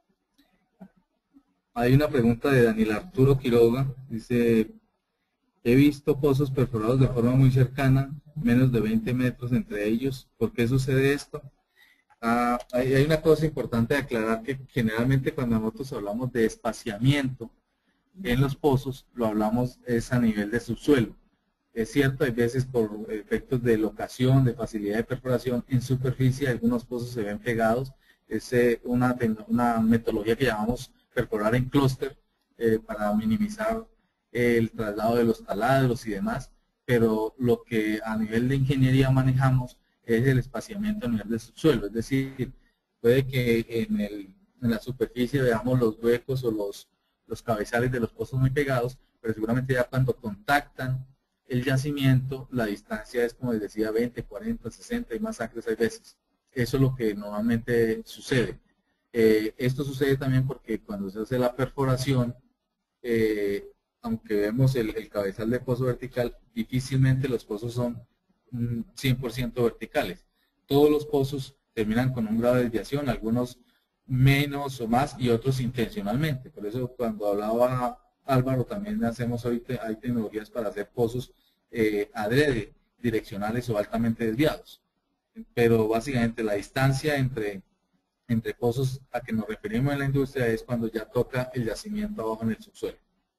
hay una pregunta de Daniel Arturo Quiroga, dice, he visto pozos perforados de forma muy cercana, menos de veinte metros entre ellos, ¿por qué sucede esto? Ah, hay, hay una cosa importante de aclarar, que generalmente cuando nosotros hablamos de espaciamiento en los pozos, lo hablamos es a nivel de subsuelo. Es cierto, hay veces por efectos de locación, de facilidad de perforación, en superficie algunos pozos se ven pegados. Es eh, una, una metodología que llamamos perforar en clúster eh, para minimizar el traslado de los taladros y demás, pero lo que a nivel de ingeniería manejamos es el espaciamiento a nivel de subsuelo, es decir, puede que en, el, en la superficie veamos los huecos o los, los cabezales de los pozos muy pegados, pero seguramente ya cuando contactan el yacimiento, la distancia es, como les decía, veinte, cuarenta, sesenta y más acres hay veces. Eso es lo que normalmente sucede. Eh, esto sucede también porque cuando se hace la perforación, eh, aunque vemos el, el cabezal de pozo vertical, difícilmente los pozos son mm, cien por ciento verticales. Todos los pozos terminan con un grado de desviación, algunos menos o más y otros intencionalmente. Por eso cuando hablaba Álvaro, también hacemos hoy, te, hay tecnologías para hacer pozos eh, adrede, direccionales o altamente desviados. Pero básicamente la distancia entre, entre pozos a que nos referimos en la industria es cuando ya toca el yacimiento abajo en el subsuelo.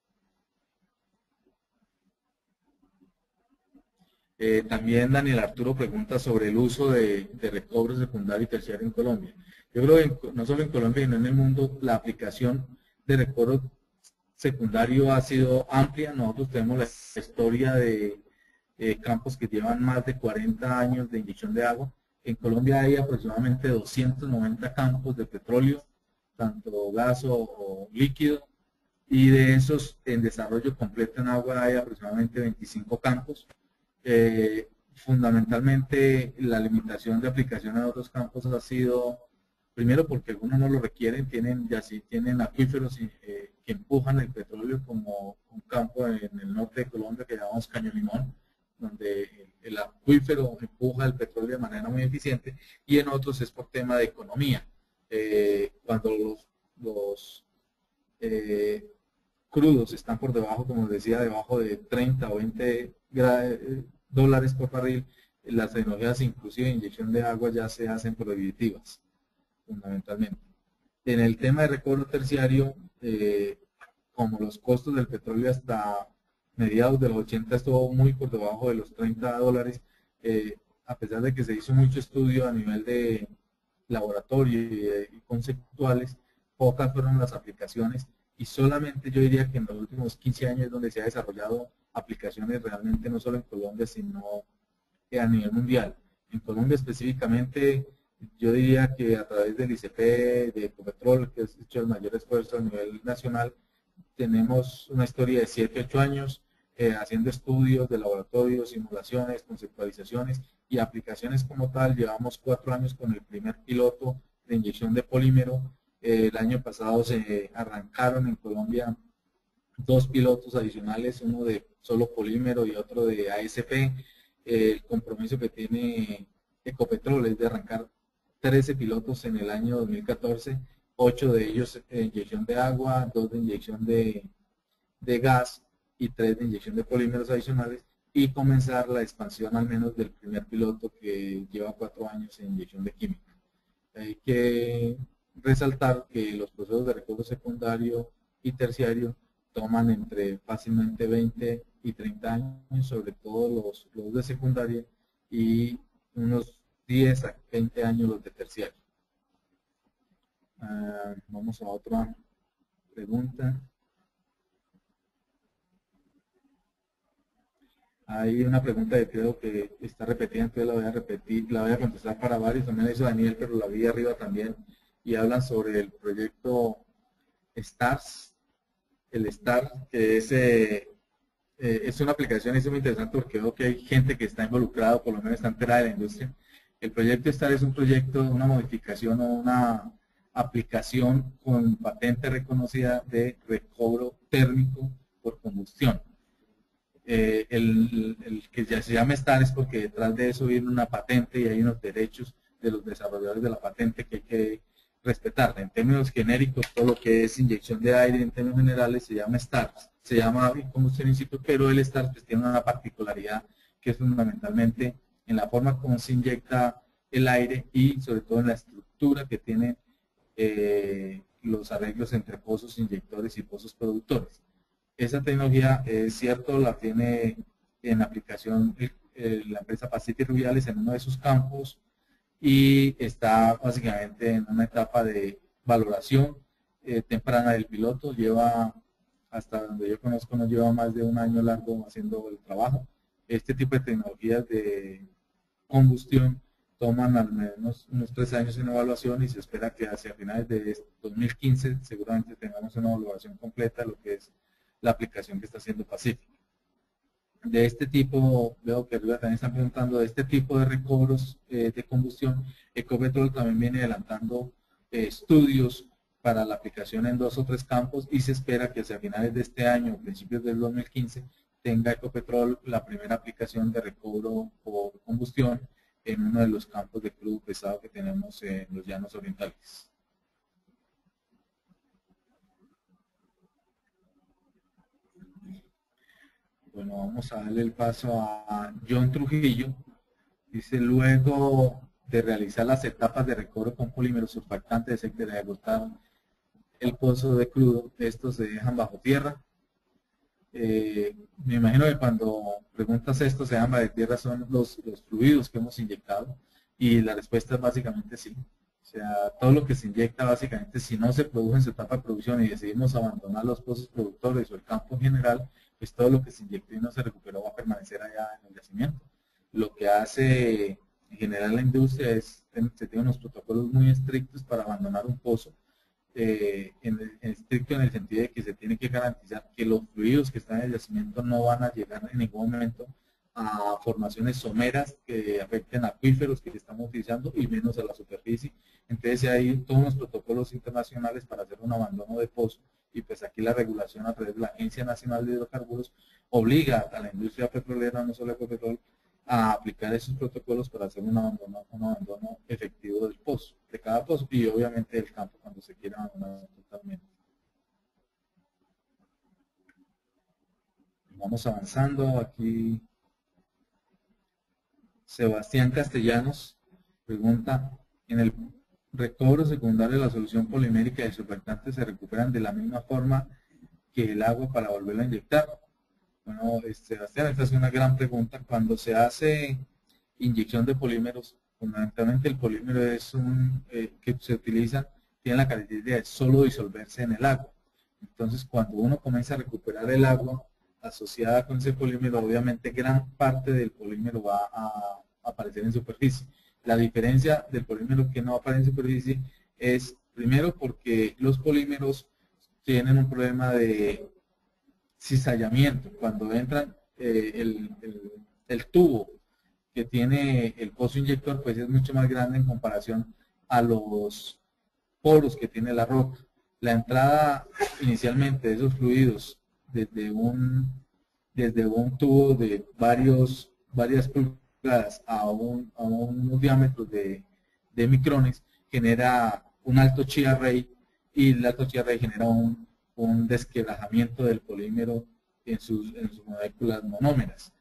Eh, también Daniel Arturo pregunta sobre el uso de, de recobro secundario y terciario en Colombia. Yo creo que no solo en Colombia, sino en el mundo, la aplicación de recobro secundario ha sido amplia. Nosotros tenemos la historia de eh, campos que llevan más de cuarenta años de inyección de agua. En Colombia hay aproximadamente doscientos noventa campos de petróleo, tanto gas o, o líquido, y de esos en desarrollo completo en agua hay aproximadamente veinticinco campos. Eh, fundamentalmente la limitación de aplicación a otros campos ha sido, primero porque algunos no lo requieren, tienen ya sí tienen acuíferos eh, que empujan el petróleo, como un campo en el norte de Colombia que llamamos Caño Limón, donde el, el acuífero empuja el petróleo de manera muy eficiente, y en otros es por tema de economía. Eh, cuando los, los eh, crudos están por debajo, como decía, debajo de treinta o veinte dólares por barril, las tecnologías inclusive de inyección de agua ya se hacen prohibitivas, fundamentalmente. En el tema de recobro terciario, eh, como los costos del petróleo hasta mediados de los ochenta estuvo muy por debajo de los treinta dólares, eh, a pesar de que se hizo mucho estudio a nivel de laboratorio y, y conceptuales, pocas fueron las aplicaciones y solamente yo diría que en los últimos quince años es donde se ha desarrollado aplicaciones realmente no solo en Colombia, sino a nivel mundial. En Colombia específicamente, yo diría que a través del I C P, de Ecopetrol, que ha hecho el mayor esfuerzo a nivel nacional, tenemos una historia de siete, ocho años eh, haciendo estudios de laboratorio, simulaciones, conceptualizaciones y aplicaciones como tal. Llevamos cuatro años con el primer piloto de inyección de polímero. Eh, el año pasado se arrancaron en Colombia dos pilotos adicionales, uno de solo polímero y otro de A S P. Eh, el compromiso que tiene Ecopetrol es de arrancar trece pilotos en el año dos mil catorce, ocho de ellos de inyección de agua, dos de inyección de, de gas y tres de inyección de polímeros adicionales, y comenzar la expansión al menos del primer piloto que lleva cuatro años en inyección de química. Hay que resaltar que los procesos de recobro secundario y terciario toman entre fácilmente veinte y treinta años, sobre todo los, los de secundaria, y unos diez a veinte años los de terciario. Uh, vamos a otra pregunta. Hay una pregunta que creo que está repetida, entonces la voy a repetir, la voy a contestar para varios, también la hizo Daniel, pero la vi arriba también, y hablan sobre el proyecto STARS, el STAR, que es, eh, eh, es una aplicación, es muy interesante porque veo que hay gente que está involucrada, por lo menos está enterada de la industria. El proyecto STAR es un proyecto, una modificación o una aplicación con patente reconocida de recobro térmico por combustión. Eh, el, el que ya se llama STAR es porque detrás de eso viene una patente y hay unos derechos de los desarrolladores de la patente que hay que respetar. En términos genéricos, todo lo que es inyección de aire en términos generales se llama STAR, se llama combustión in situ, pero el STAR pues, tiene una particularidad que es fundamentalmente en la forma como se inyecta el aire y sobre todo en la estructura que tiene eh, los arreglos entre pozos inyectores y pozos productores. Esa tecnología, es cierto, la tiene en aplicación eh, la empresa Pacific Rubiales en uno de sus campos y está básicamente en una etapa de valoración eh, temprana del piloto. Lleva, hasta donde yo conozco, no lleva más de un año largo haciendo el trabajo. Este tipo de tecnologías de combustión toman al menos unos tres años en evaluación y se espera que hacia finales de dos mil quince seguramente tengamos una evaluación completa de lo que es la aplicación que está haciendo Pacific. De este tipo, veo que arriba también están preguntando, de este tipo de recobros eh, de combustión, Ecopetrol también viene adelantando eh, estudios para la aplicación en dos o tres campos y se espera que hacia finales de este año, principios del dos mil quince, tenga Ecopetrol la primera aplicación de recobro por combustión en uno de los campos de crudo pesado que tenemos en los llanos orientales. Bueno, vamos a darle el paso a John Trujillo. Dice, luego de realizar las etapas de recobro con polímeros surfactantes, etcétera, de agotar el pozo de crudo, estos se dejan bajo tierra. Eh, me imagino que cuando preguntas esto, se dejan bajo tierra son los, los fluidos que hemos inyectado, y la respuesta es básicamente sí. O sea, todo lo que se inyecta básicamente, si no se produjo en su etapa de producción y decidimos abandonar los pozos productores o el campo en general, pues todo lo que se inyectó y no se recuperó va a permanecer allá en el yacimiento. Lo que hace en general la industria es, se tiene unos protocolos muy estrictos para abandonar un pozo, eh, en, en estricto en el sentido de que se tiene que garantizar que los fluidos que están en el yacimiento no van a llegar en ningún momento a formaciones someras que afecten a acuíferos que estamos utilizando y menos a la superficie. Entonces hay todos los protocolos internacionales para hacer un abandono de pozo, y pues aquí la regulación a través de la Agencia Nacional de Hidrocarburos obliga a la industria petrolera, no solo Ecopetrol, a aplicar esos protocolos para hacer un abandono, un abandono efectivo del pozo, de cada pozo, y obviamente del campo cuando se quiera abandonar totalmente. vamos avanzando. Aquí Sebastián Castellanos pregunta, ¿en el recobro secundario la solución polimérica y el surfactante se recuperan de la misma forma que el agua para volverlo a inyectar? Bueno, este, Sebastián, esta es una gran pregunta. Cuando se hace inyección de polímeros, fundamentalmente el polímero es un eh, que se utiliza, tiene la característica de solo disolverse en el agua. Entonces, cuando uno comienza a recuperar el agua asociada con ese polímero, obviamente gran parte del polímero va a aparecer en superficie. La diferencia del polímero que no aparece en superficie es, primero, porque los polímeros tienen un problema de cizallamiento. Cuando entran, eh, el, el, el tubo que tiene el pozo inyector, pues es mucho más grande en comparación a los poros que tiene la roca. La entrada inicialmente de esos fluidos desde un, desde un tubo de varios, varias pulgadas a, un, a unos diámetros de, de micrones genera un alto shear rate, y el alto shear rate genera un, un desquebrajamiento del polímero en sus, en sus moléculas monómeras.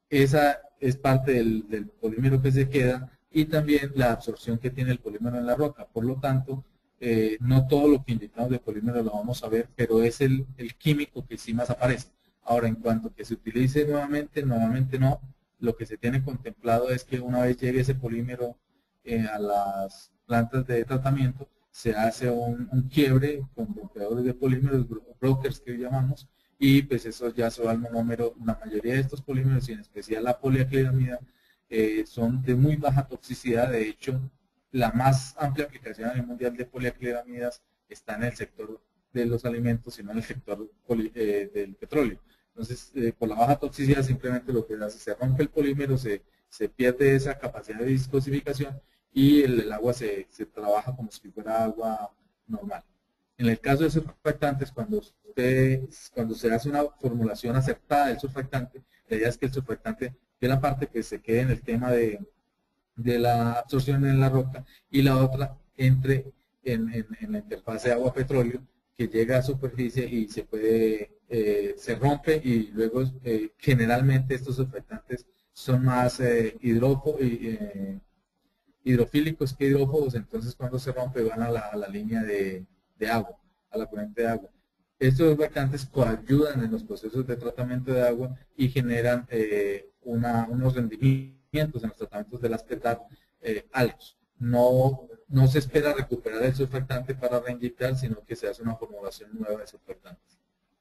Esa es parte del, del polímero que se queda, y también la absorción que tiene el polímero en la roca. Por lo tanto, eh, no todo lo que inyectamos de polímero lo vamos a ver, pero es el, el químico que sí más aparece. Ahora, en cuanto que se utilice nuevamente, nuevamente no. Lo que se tiene contemplado es que una vez llegue ese polímero eh, a las plantas de tratamiento, se hace un, un quiebre con rompedores de polímeros, brokers que llamamos, y pues eso ya se va al monómero. La mayoría de estos polímeros, y en especial la poliacrilamida, eh, son de muy baja toxicidad. De hecho, la más amplia aplicación a nivel mundial de poliacrilamidas está en el sector de los alimentos y no en el sector poli, eh, del petróleo. Entonces, eh, por la baja toxicidad, simplemente lo que hace, se rompe el polímero, se, se pierde esa capacidad de viscosificación, y el, el agua se, se trabaja como si fuera agua normal. En el caso de surfactantes, cuando, usted, cuando se hace una formulación acertada del surfactante, la idea es que el surfactante, de la parte que se quede en el tema de, de la absorción en la roca, y la otra entre en, en, en la interfase agua-petróleo, que llega a superficie y se puede, eh, se rompe, y luego eh, generalmente estos surfactantes son más eh, hidrófo, eh, hidrofílicos que hidrófobos. Entonces cuando se rompe van a la, a la línea de, de agua, a la corriente de agua. Estos surfactantes coayudan en los procesos de tratamiento de agua y generan eh, una, unos rendimientos en los tratamientos de las P E T A R eh, altos. No, no se espera recuperar el surfactante para reinyectar, sino que se hace una formulación nueva de surfactantes.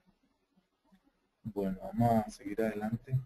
Bueno, vamos a seguir adelante.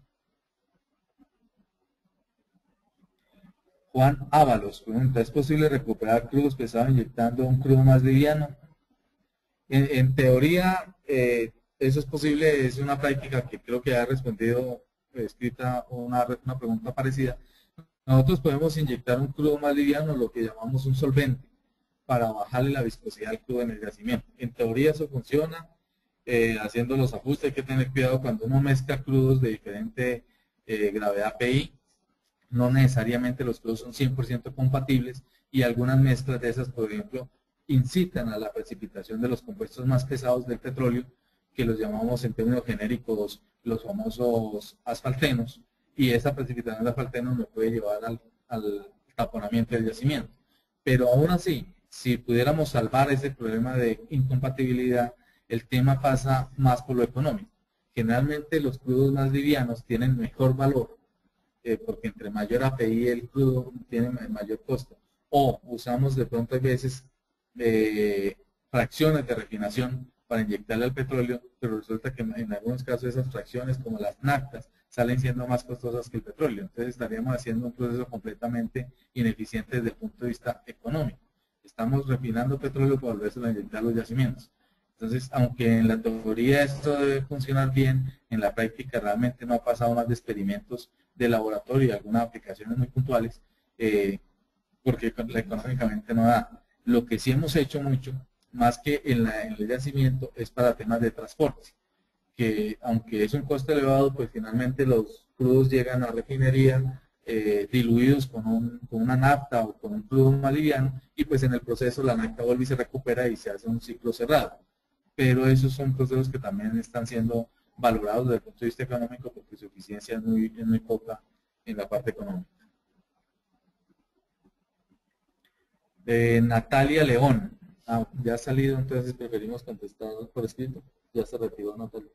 Juan Ábalos pregunta, ¿es posible recuperar crudos pesados inyectando un crudo más liviano? En, en teoría, eh, eso es posible. Es una práctica que creo que ha respondido eh, escrita una, una pregunta parecida. Nosotros podemos inyectar un crudo más liviano, lo que llamamos un solvente, para bajarle la viscosidad al crudo en el yacimiento. En teoría eso funciona, eh, haciendo los ajustes. Hay que tener cuidado cuando uno mezcla crudos de diferente eh, gravedad P I. No necesariamente los crudos son cien por ciento compatibles, y algunas mezclas de esas, por ejemplo, incitan a la precipitación de los compuestos más pesados del petróleo, que los llamamos en términos genéricos los famosos asfaltenos, y esa precipitación de asfaltenos nos puede llevar al, al taponamiento del yacimiento. Pero aún así, si pudiéramos salvar ese problema de incompatibilidad, el tema pasa más por lo económico. Generalmente los crudos más livianos tienen mejor valor, eh, porque entre mayor A P I el crudo tiene mayor costo. O usamos de pronto a veces eh, fracciones de refinación para inyectarle al petróleo, pero resulta que en algunos casos esas fracciones, como las naftas, salen siendo más costosas que el petróleo. Entonces estaríamos haciendo un proceso completamente ineficiente desde el punto de vista económico. Estamos refinando petróleo para volverse a inyectar los yacimientos. Entonces, aunque en la teoría esto debe funcionar bien, en la práctica realmente no ha pasado más de experimentos de laboratorio y algunas aplicaciones muy puntuales, eh, porque económicamente no da. Lo que sí hemos hecho mucho, más que en, la, en el yacimiento, es para temas de transporte, que aunque es un costo elevado, pues finalmente los crudos llegan a refinería eh, diluidos con, un, con una nafta o con un crudo más liviano, y pues en el proceso la nafta vuelve y se recupera y se hace un ciclo cerrado. Pero esos son procesos que también están siendo valorados desde el punto de vista económico porque su eficiencia es muy, es muy poca en la parte económica. Eh, Natalia León, ah, ya ha salido, entonces preferimos contestar por escrito. Ya se retiró Natalia.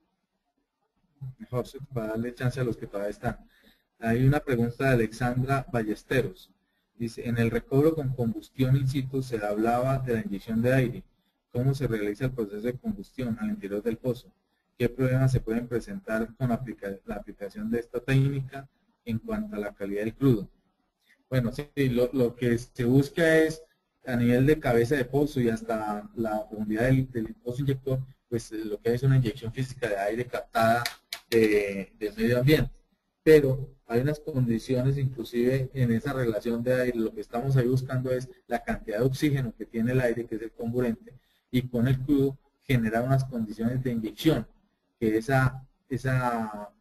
Mejor para darle chance a los que todavía están. Hay una pregunta de Alexandra Ballesteros. Dice, en el recobro con combustión in situ se hablaba de la inyección de aire. ¿Cómo se realiza el proceso de combustión al interior del pozo? ¿Qué problemas se pueden presentar con aplica la aplicación de esta técnica en cuanto a la calidad del crudo? Bueno, sí, lo, lo que se busca es a nivel de cabeza de pozo y hasta la profundidad del, del pozo inyector, pues lo que hay es una inyección física de aire captada de, del medio ambiente. Pero hay unas condiciones, inclusive en esa relación de aire, lo que estamos ahí buscando es la cantidad de oxígeno que tiene el aire, que es el comburente, y con el crudo generar unas condiciones de inyección, que esa, esa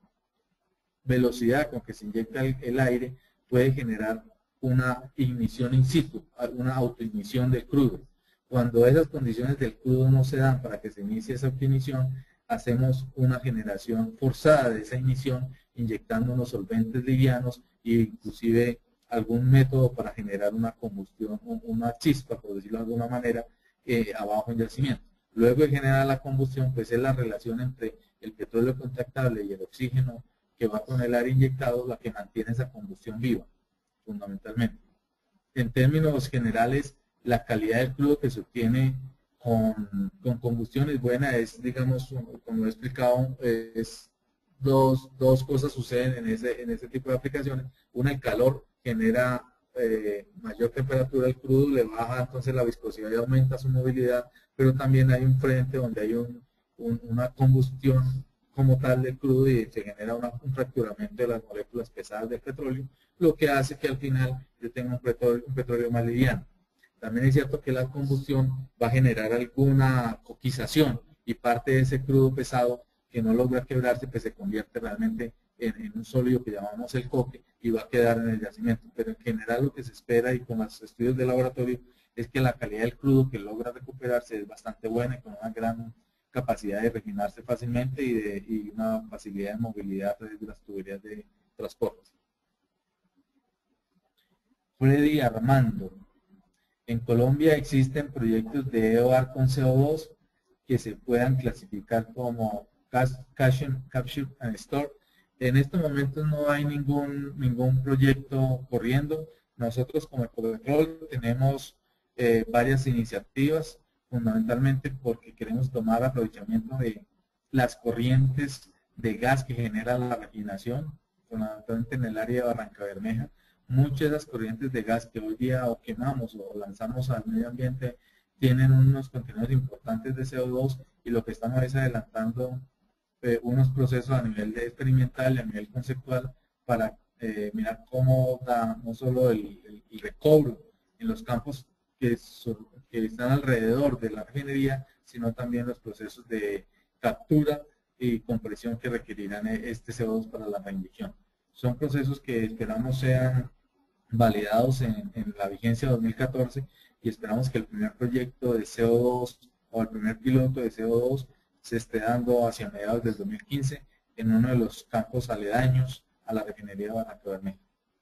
velocidad con que se inyecta el, el aire puede generar una ignición in situ, una autoignición del crudo. Cuando esas condiciones del crudo no se dan para que se inicie esa autoignición, hacemos una generación forzada de esa ignición inyectando unos solventes livianos e inclusive algún método para generar una combustión, una chispa, por decirlo de alguna manera, eh, abajo en yacimiento. Luego de generar la combustión, pues es la relación entre el petróleo contactable y el oxígeno que va con el aire inyectado la que mantiene esa combustión viva, fundamentalmente. En términos generales, la calidad del crudo que se obtiene con, con combustión es buena, es, digamos, como he explicado, es dos, dos cosas suceden en ese, en ese tipo de aplicaciones. Una, el calor genera eh, mayor temperatura del crudo, le baja entonces la viscosidad y aumenta su movilidad, pero también hay un frente donde hay un, un, una combustión como tal del crudo y se genera una, un fracturamiento de las moléculas pesadas del petróleo, lo que hace que al final yo tenga un petróleo, un petróleo más liviano. También es cierto que la combustión va a generar alguna coquización y parte de ese crudo pesado que no logra quebrarse, pues se convierte realmente en, en un sólido que llamamos el coque y va a quedar en el yacimiento. Pero en general lo que se espera y con los estudios de laboratorio es que la calidad del crudo que logra recuperarse es bastante buena y con una gran capacidad de refinarse fácilmente y, de, y una facilidad de movilidad a través de las tuberías de transporte. Freddy Armando. En Colombia existen proyectos de E O R con C O dos que se puedan clasificar como Capture and Store. En estos momentos no hay ningún, ningún proyecto corriendo. Nosotros como Ecopetrol tenemos eh, varias iniciativas, fundamentalmente porque queremos tomar aprovechamiento de las corrientes de gas que genera la refinación, fundamentalmente en el área de Barranca Bermeja. Muchas de las corrientes de gas que hoy día o quemamos o lanzamos al medio ambiente tienen unos contenidos importantes de C O dos y lo que estamos es adelantando eh, unos procesos a nivel de experimental y a nivel conceptual para eh, mirar cómo da no solo el, el, el recobro en los campos que, so, que están alrededor de la refinería, sino también los procesos de captura y compresión que requerirán este C O dos para la reinyección. Son procesos que esperamos sean validados en, en la vigencia dos mil catorce y esperamos que el primer proyecto de C O dos o el primer piloto de C O dos se esté dando hacia mediados del dos mil quince en uno de los campos aledaños a la refinería de Barranca Bermeja.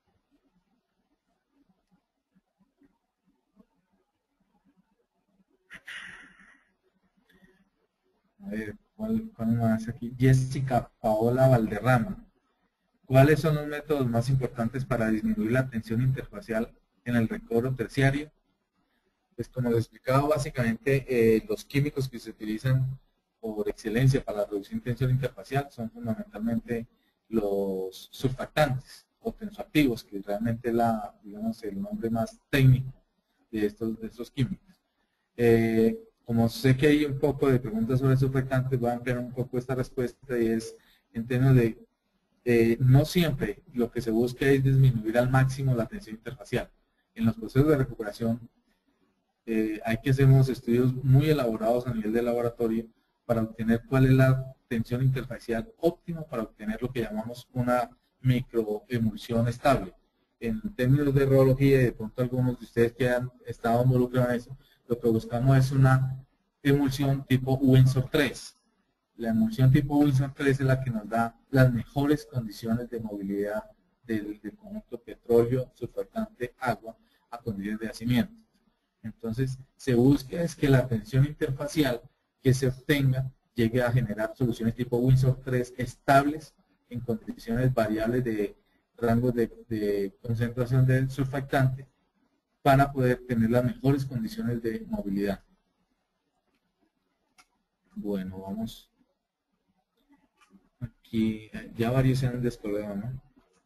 A ver, ¿cuál, cuál más aquí? Jessica Paola Valderrama. ¿Cuáles son los métodos más importantes para disminuir la tensión interfacial en el recobro terciario? Pues como les explicaba, básicamente eh, los químicos que se utilizan por excelencia para la reducción de tensión interfacial son fundamentalmente los surfactantes o tensoactivos, que realmente es la, digamos, el nombre más técnico de estos, de estos químicos. Eh, como sé que hay un poco de preguntas sobre surfactantes, voy a ampliar un poco esta respuesta y es en términos de Eh, no siempre lo que se busca es disminuir al máximo la tensión interfacial. En los procesos de recuperación eh, hay que hacer unos estudios muy elaborados a nivel de laboratorio para obtener cuál es la tensión interfacial óptima para obtener lo que llamamos una microemulsión estable. En términos de rheología, de pronto algunos de ustedes que han estado involucrados en eso, lo que buscamos es una emulsión tipo Windsor tres. La emulsión tipo Wilson tres es la que nos da las mejores condiciones de movilidad del, del conjunto petróleo, surfactante, agua, a condiciones de yacimiento. Entonces, se busca es que la tensión interfacial que se obtenga llegue a generar soluciones tipo Windsor tres estables en condiciones variables de rangos de, de concentración del surfactante para poder tener las mejores condiciones de movilidad. Bueno, vamos. Aquí ya varios se han descolgado, ¿no?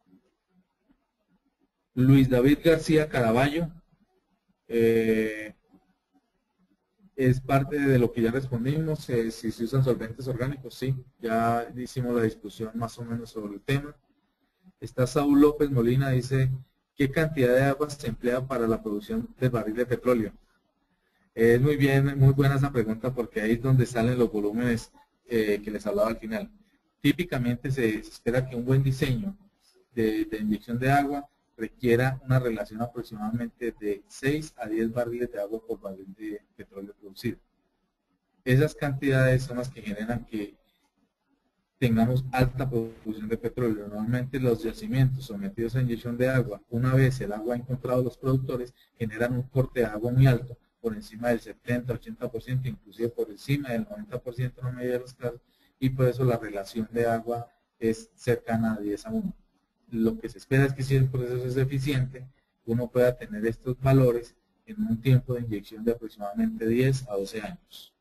Luis David García Caraballo. Eh, es parte de lo que ya respondimos, eh, si se usan solventes orgánicos, sí, ya hicimos la discusión más o menos sobre el tema. Está Saúl López Molina, dice, ¿qué cantidad de agua se emplea para la producción del barril de petróleo? Es eh, muy bien, muy buena esa pregunta porque ahí es donde salen los volúmenes eh, que les hablaba al final. Típicamente se, se espera que un buen diseño de, de inyección de agua requiera una relación aproximadamente de seis a diez barriles de agua por barril de petróleo producido. Esas cantidades son las que generan que tengamos alta producción de petróleo. Normalmente los yacimientos sometidos a inyección de agua, una vez el agua ha encontrado los productores, generan un corte de agua muy alto, por encima del setenta, ochenta por ciento, inclusive por encima del noventa por ciento en la mayoría de los casos, y por eso la relación de agua es cercana a diez a uno. Lo que se espera es que si el proceso es eficiente, uno pueda tener estos valores en un tiempo de inyección de aproximadamente diez a doce años.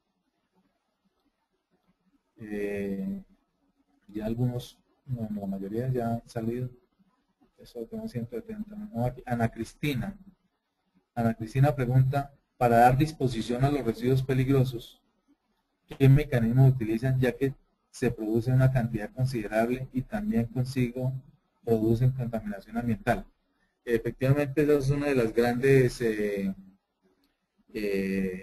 Eh, ya algunos, no, la mayoría ya han salido. Eso tengo ciento setenta. No, aquí, Ana Cristina. Ana Cristina pregunta, para dar disposición a los residuos peligrosos, ¿qué mecanismos utilizan ya que se produce una cantidad considerable y también consigo producen contaminación ambiental? Efectivamente, esa es una de las grandes eh, eh,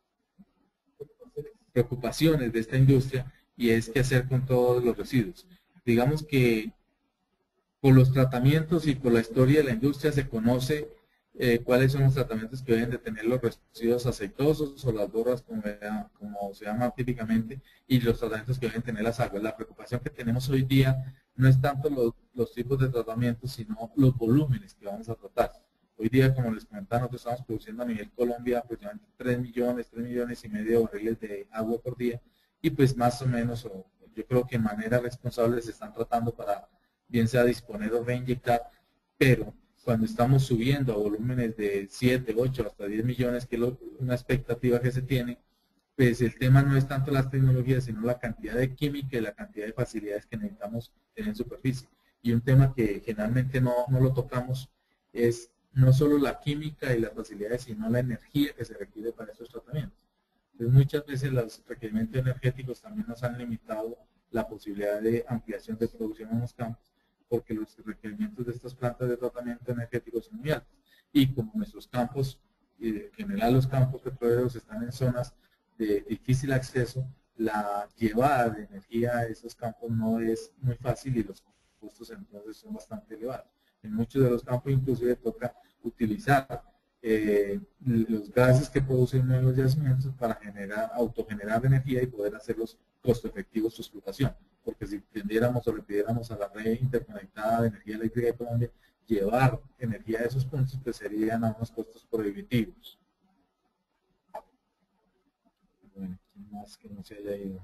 preocupaciones de esta industria, y es qué hacer con todos los residuos. Digamos que por los tratamientos y por la historia de la industria se conoce eh, cuáles son los tratamientos que deben de tener los residuos aceitosos o las borras, como, como se llama típicamente, y los tratamientos que deben tener las aguas. La preocupación que tenemos hoy día no es tanto los, los tipos de tratamientos, sino los volúmenes que vamos a tratar. Hoy día, como les comentaba, nosotros estamos produciendo a nivel Colombia aproximadamente tres millones, tres millones y medio de barriles de agua por día, y pues más o menos, o yo creo que de manera responsable se están tratando para bien sea disponer o reinyectar, pero cuando estamos subiendo a volúmenes de siete, ocho, hasta diez millones, que es lo, una expectativa que se tiene, pues el tema no es tanto las tecnologías, sino la cantidad de química y la cantidad de facilidades que necesitamos tener en superficie. Y un tema que generalmente no, no lo tocamos es no solo la química y las facilidades, sino la energía que se requiere para esos tratamientos. Entonces, muchas veces los requerimientos energéticos también nos han limitado la posibilidad de ampliación de producción en los campos, porque los requerimientos de estas plantas de tratamiento energético son muy altos. Y como nuestros campos, en general los campos petroleros están en zonas de difícil acceso, la llevada de energía a esos campos no es muy fácil y los costos entonces son bastante elevados. En muchos de los campos inclusive toca utilizar eh, los gases que producen en los yacimientos para generar, autogenerar energía y poder hacerlos costo efectivos su explotación. Porque si tendiéramos o le pidiéramos a la red interconectada de energía eléctrica de Colombia llevar energía a esos puntos, pues serían a unos costos prohibitivos. Bueno, ¿quién más que no se haya ido?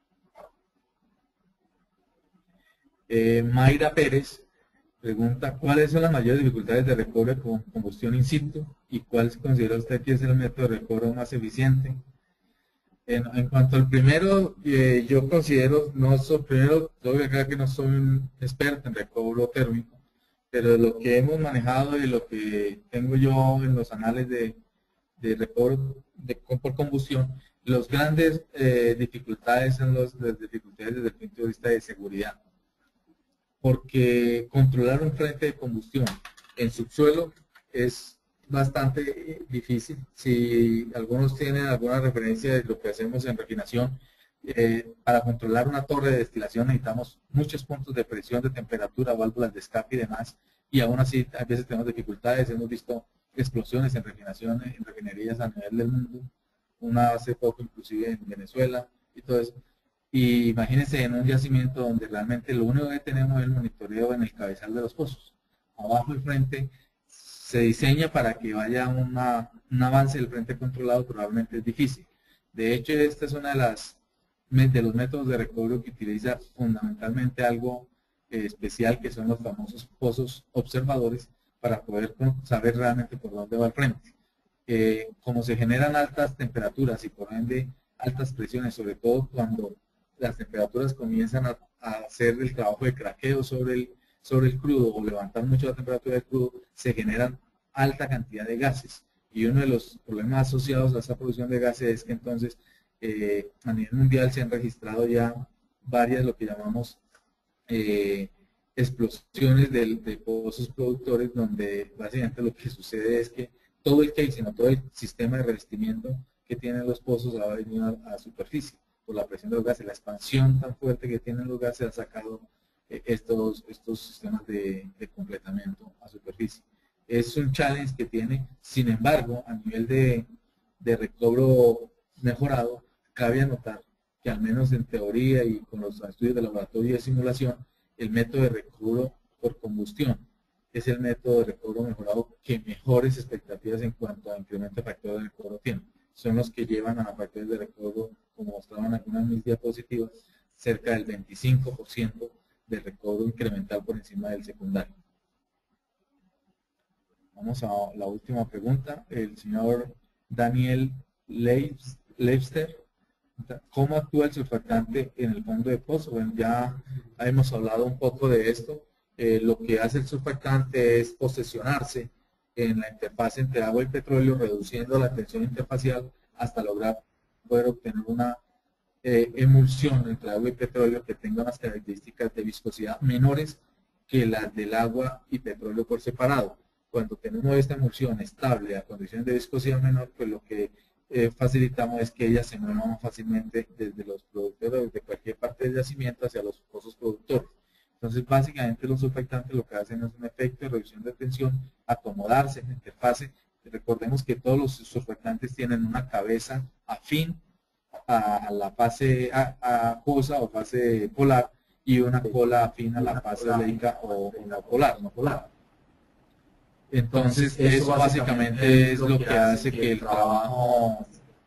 Eh, Mayra Pérez pregunta, ¿cuáles son las mayores dificultades de recobro con combustión in situ? ¿Y cuál considera usted que es el método de recobro más eficiente? En, en cuanto al primero, eh, yo considero, no soy, primero, tengo acá que no soy un experto en recobro térmico, pero lo que hemos manejado y lo que tengo yo en los anales de, de recobro de, por combustión, las grandes eh, dificultades son los, las dificultades desde el punto de vista de seguridad. Porque controlar un frente de combustión en subsuelo es bastante difícil. Si algunos tienen alguna referencia de lo que hacemos en refinación, eh, para controlar una torre de destilación necesitamos muchos puntos de presión, de temperatura, válvulas de escape y demás, y aún así a veces tenemos dificultades. Hemos visto explosiones en refinación, en refinerías a nivel del mundo, una hace poco inclusive en Venezuela y todo eso. Y imagínense en un yacimiento donde realmente lo único que tenemos es el monitoreo en el cabezal de los pozos. Abajo el frente se diseña para que vaya una, un avance del frente controlado, probablemente es difícil. De hecho, esta es una de las de los métodos de recobro que utiliza fundamentalmente algo eh, especial, que son los famosos pozos observadores, para poder saber realmente por dónde va el frente. Eh, como se generan altas temperaturas y por ende altas presiones, sobre todo cuando las temperaturas comienzan a, a hacer el trabajo de craqueo sobre el, sobre el crudo o levantar mucho la temperatura del crudo, se generan alta cantidad de gases. Y uno de los problemas asociados a esa producción de gases es que entonces eh, a nivel mundial se han registrado ya varias, lo que llamamos eh, explosiones de, de pozos productores, donde básicamente lo que sucede es que todo el casing o todo el sistema de revestimiento que tienen los pozos ha venido a, a superficie por la presión de los gases. La expansión tan fuerte que tienen los gases ha sacado eh, estos, estos sistemas de, de completamiento a superficie. Es un challenge que tiene, sin embargo, a nivel de, de recobro mejorado, cabe anotar que al menos en teoría y con los estudios de laboratorio y de simulación, el método de recobro por combustión es el método de recobro mejorado que mejores expectativas en cuanto a incremento de factores de recobro tiene. Son los que llevan a factores de recobro, como mostraban algunas de mis diapositivas, cerca del veinticinco por ciento de recobro incremental por encima del secundario. Vamos a la última pregunta. El señor Daniel Leibster. ¿Cómo actúa el surfactante en el fondo de pozo? Bueno, ya hemos hablado un poco de esto. Eh, lo que hace el surfactante es posesionarse en la interfaz entre agua y petróleo, reduciendo la tensión interfacial hasta lograr poder obtener una eh, emulsión entre agua y petróleo que tenga unas características de viscosidad menores que las del agua y petróleo por separado. Cuando tenemos esta emulsión estable a condiciones de viscosidad menor, pues lo que eh, facilitamos es que ella se mueva más fácilmente desde los productores, desde cualquier parte del yacimiento hacia los pozos productores. Entonces, básicamente los surfactantes lo que hacen es un efecto de reducción de tensión, acomodarse en la interfase. Recordemos que todos los surfactantes tienen una cabeza afín a la fase acuosa o fase polar y una cola afín a la fase oleica o no polar, no polar. Entonces, eso básicamente es lo que hace que el trabajo,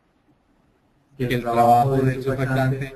que el trabajo del surfactante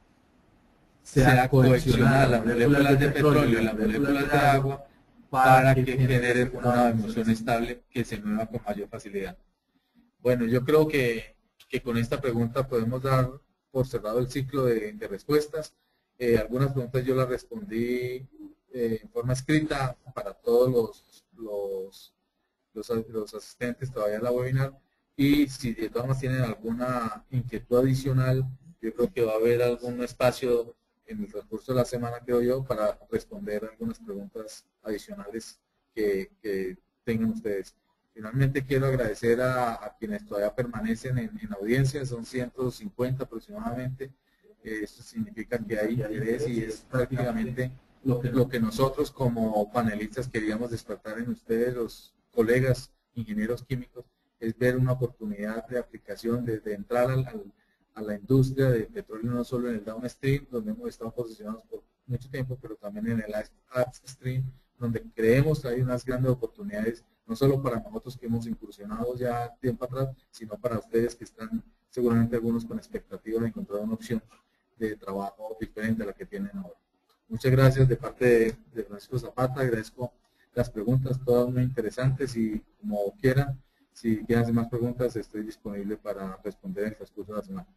sea coaccionar las moléculas de petróleo y las moléculas de agua para que generen una emulsión estable que se mueva con mayor facilidad. Bueno, yo creo que, que con esta pregunta podemos dar por cerrado el ciclo de, de respuestas. Eh, algunas preguntas yo las respondí eh, en forma escrita para todos los, los, los, los asistentes todavía en la webinar, y si de todas maneras tienen alguna inquietud adicional, yo creo que va a haber algún espacio en el transcurso de la semana, creo yo, para responder algunas preguntas adicionales que, que tengan ustedes. Finalmente quiero agradecer a, a quienes todavía permanecen en, en audiencia, son ciento cincuenta aproximadamente. Eh, esto significa que hay interés y es prácticamente lo que, lo que nosotros como panelistas queríamos despertar en ustedes, los colegas ingenieros químicos, es ver una oportunidad de aplicación, de, de entrar al, al, a la industria de petróleo, no solo en el downstream, donde hemos estado posicionados por mucho tiempo, pero también en el upstream, donde creemos que hay unas grandes oportunidades, no solo para nosotros que hemos incursionado ya tiempo atrás, sino para ustedes que están seguramente algunos con expectativa de encontrar una opción de trabajo diferente a la que tienen ahora. Muchas gracias de parte de, de Francisco Zapata, agradezco las preguntas, todas muy interesantes, y como quieran, si quieren hacer más preguntas, estoy disponible para responder en el transcurso de la semana.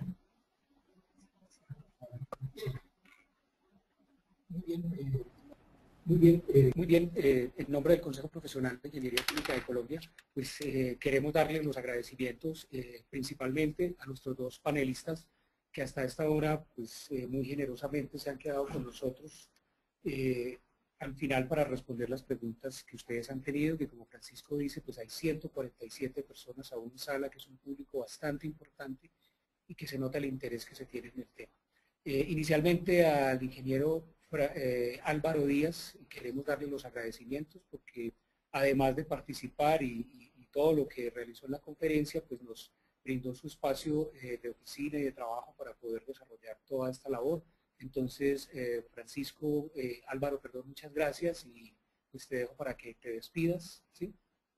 Muy bien, eh, muy bien, eh, muy bien. Eh, en nombre del Consejo Profesional de Ingeniería Química de Colombia, pues eh, queremos darles los agradecimientos eh, principalmente a nuestros dos panelistas que hasta esta hora, pues eh, muy generosamente se han quedado con nosotros eh, al final para responder las preguntas que ustedes han tenido, que como Francisco dice, pues hay ciento cuarenta y siete personas aún en sala, que es un público bastante importante y que se nota el interés que se tiene en el tema. Eh, inicialmente al ingeniero eh, Álvaro Díaz, queremos darle los agradecimientos porque además de participar y, y, y todo lo que realizó en la conferencia, pues nos brindó su espacio eh, de oficina y de trabajo para poder desarrollar toda esta labor. Entonces, eh, Francisco, eh, Álvaro, perdón, muchas gracias y pues te dejo para que te despidas, ¿sí?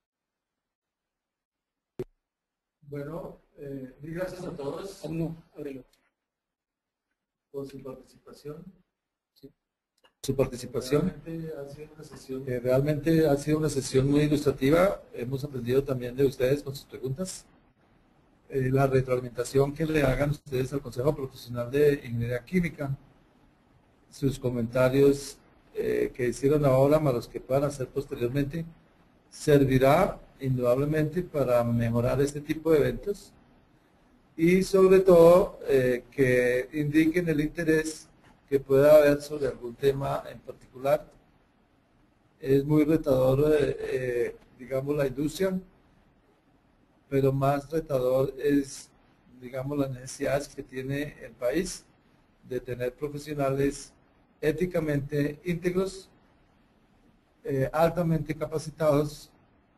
Bueno, eh, mil gracias a todos. Oh, no, ábrelo. Por su participación. Sí. Su participación. Realmente ha sido una sesión, eh, realmente ha sido una sesión muy ilustrativa. Hemos aprendido también de ustedes con sus preguntas. Eh, la retroalimentación que le hagan ustedes al Consejo Profesional de Ingeniería Química, sus comentarios eh, que hicieron ahora, más los que puedan hacer posteriormente, servirá indudablemente para mejorar este tipo de eventos y sobre todo eh, que indiquen el interés que pueda haber sobre algún tema en particular. Es muy retador, eh, eh, digamos, la industria, pero más retador es, digamos, las necesidades que tiene el país de tener profesionales éticamente íntegros, eh, altamente capacitados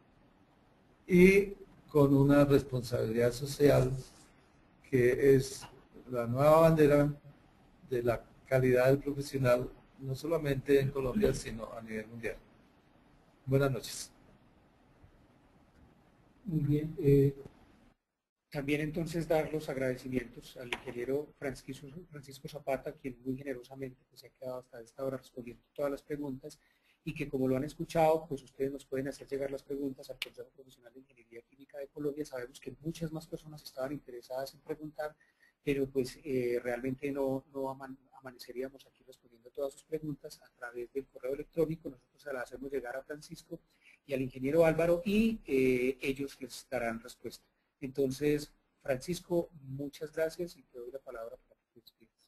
y con una responsabilidad social que es la nueva bandera de la calidad del profesional, no solamente en Colombia, sino a nivel mundial. Buenas noches. Muy bien. Eh, también entonces dar los agradecimientos al ingeniero Francisco, Francisco Zapata, quien muy generosamente pues, se ha quedado hasta esta hora respondiendo todas las preguntas y que como lo han escuchado, pues ustedes nos pueden hacer llegar las preguntas al Consejo Profesional de Ingeniería Química de Colombia. Sabemos que muchas más personas estaban interesadas en preguntar, pero pues eh, realmente no, no aman, amaneceríamos aquí respondiendo todas sus preguntas a través del correo electrónico. Nosotros se las hacemos llegar a Francisco y al ingeniero Álvaro y eh, ellos les darán respuesta. Entonces, Francisco, muchas gracias y te doy la palabra para que te despidas.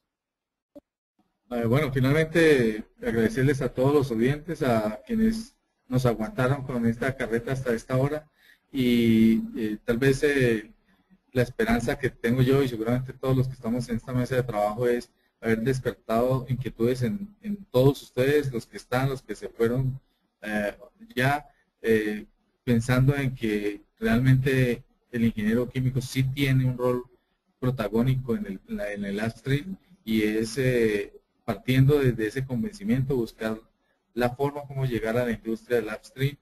Eh, bueno, finalmente agradecerles a todos los oyentes, a quienes nos aguantaron con esta carreta hasta esta hora y eh, tal vez eh, la esperanza que tengo yo y seguramente todos los que estamos en esta mesa de trabajo es haber despertado inquietudes en, en todos ustedes, los que están, los que se fueron eh, ya eh, pensando en que realmente el ingeniero químico sí tiene un rol protagónico en el, en la, en el upstream y es eh, partiendo desde ese convencimiento buscar la forma como llegar a la industria del upstream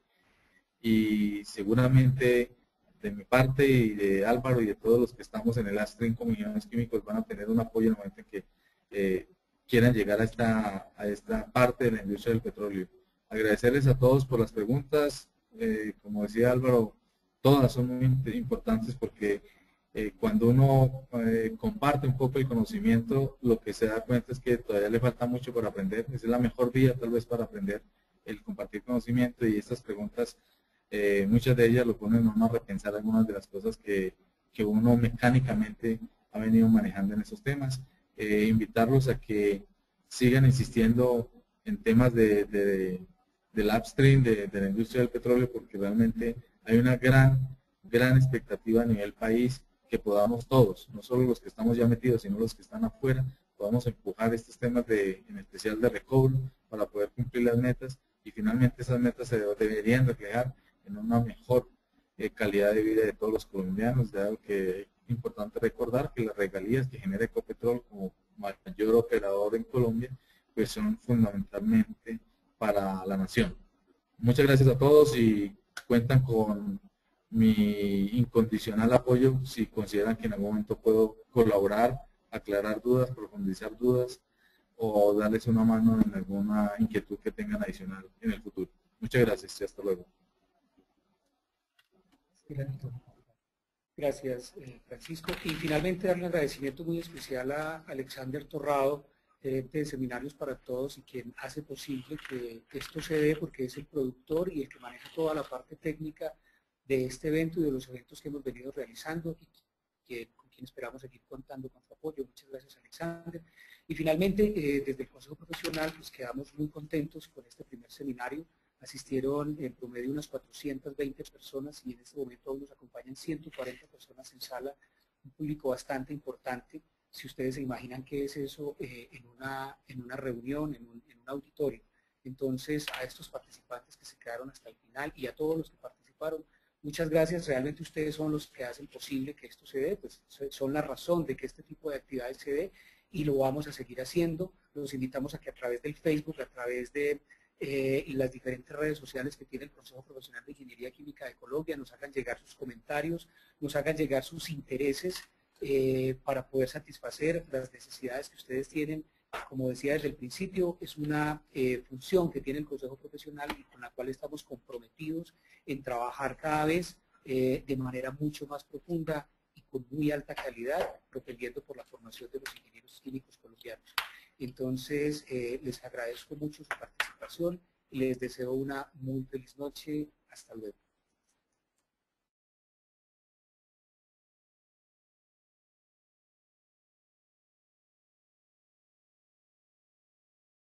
y seguramente de mi parte y de Álvaro y de todos los que estamos en el upstream como ingenieros químicos van a tener un apoyo en el momento en que eh, quieran llegar a esta, a esta parte de la industria del petróleo. Agradecerles a todos por las preguntas, eh, como decía Álvaro, todas son muy importantes porque eh, cuando uno eh, comparte un poco el conocimiento, lo que se da cuenta es que todavía le falta mucho por aprender. Esa es la mejor vía tal vez para aprender, el compartir conocimiento y estas preguntas, eh, muchas de ellas lo ponen a uno a repensar algunas de las cosas que, que uno mecánicamente ha venido manejando en esos temas. Eh, invitarlos a que sigan insistiendo en temas de, de, del upstream, de, de la industria del petróleo, porque realmente hay una gran, gran expectativa a nivel país que podamos todos, no solo los que estamos ya metidos, sino los que están afuera, podamos empujar estos temas, de, en especial de recobro, para poder cumplir las metas y finalmente esas metas se deberían reflejar en una mejor eh, calidad de vida de todos los colombianos, dado que es importante recordar que las regalías que genera Ecopetrol como mayor operador en Colombia, pues son fundamentalmente para la nación. Muchas gracias a todos y cuentan con mi incondicional apoyo si consideran que en algún momento puedo colaborar, aclarar dudas, profundizar dudas o darles una mano en alguna inquietud que tengan adicional en el futuro. Muchas gracias y hasta luego. Gracias, eh, Francisco. Y finalmente darle un agradecimiento muy especial a Alexander Torrado, gerente de Seminarios para Todos y quien hace posible que esto se dé porque es el productor y el que maneja toda la parte técnica de este evento y de los eventos que hemos venido realizando y que, con quien esperamos seguir contando con su apoyo. Muchas gracias, Alexander. Y finalmente, eh, desde el Consejo Profesional, pues quedamos muy contentos con este primer seminario. Asistieron en promedio unas cuatrocientas veinte personas y en este momento aún nos acompañan ciento cuarenta personas en sala, un público bastante importante. Si ustedes se imaginan qué es eso eh, en, una, en una reunión, en un, en un auditorio. Entonces, a estos participantes que se quedaron hasta el final y a todos los que participaron, Muchas gracias, realmente ustedes son los que hacen posible que esto se dé, pues son la razón de que este tipo de actividades se dé y lo vamos a seguir haciendo. Los invitamos a que a través del Facebook, a través de eh, las diferentes redes sociales que tiene el Consejo Profesional de Ingeniería Química de Colombia, nos hagan llegar sus comentarios, nos hagan llegar sus intereses eh, para poder satisfacer las necesidades que ustedes tienen. Como decía desde el principio, es una eh, función que tiene el Consejo Profesional y con la cual estamos comprometidos en trabajar cada vez eh, de manera mucho más profunda y con muy alta calidad, propendiendo por la formación de los ingenieros químicos colombianos. Entonces, eh, les agradezco mucho su participación y les deseo una muy feliz noche. Hasta luego.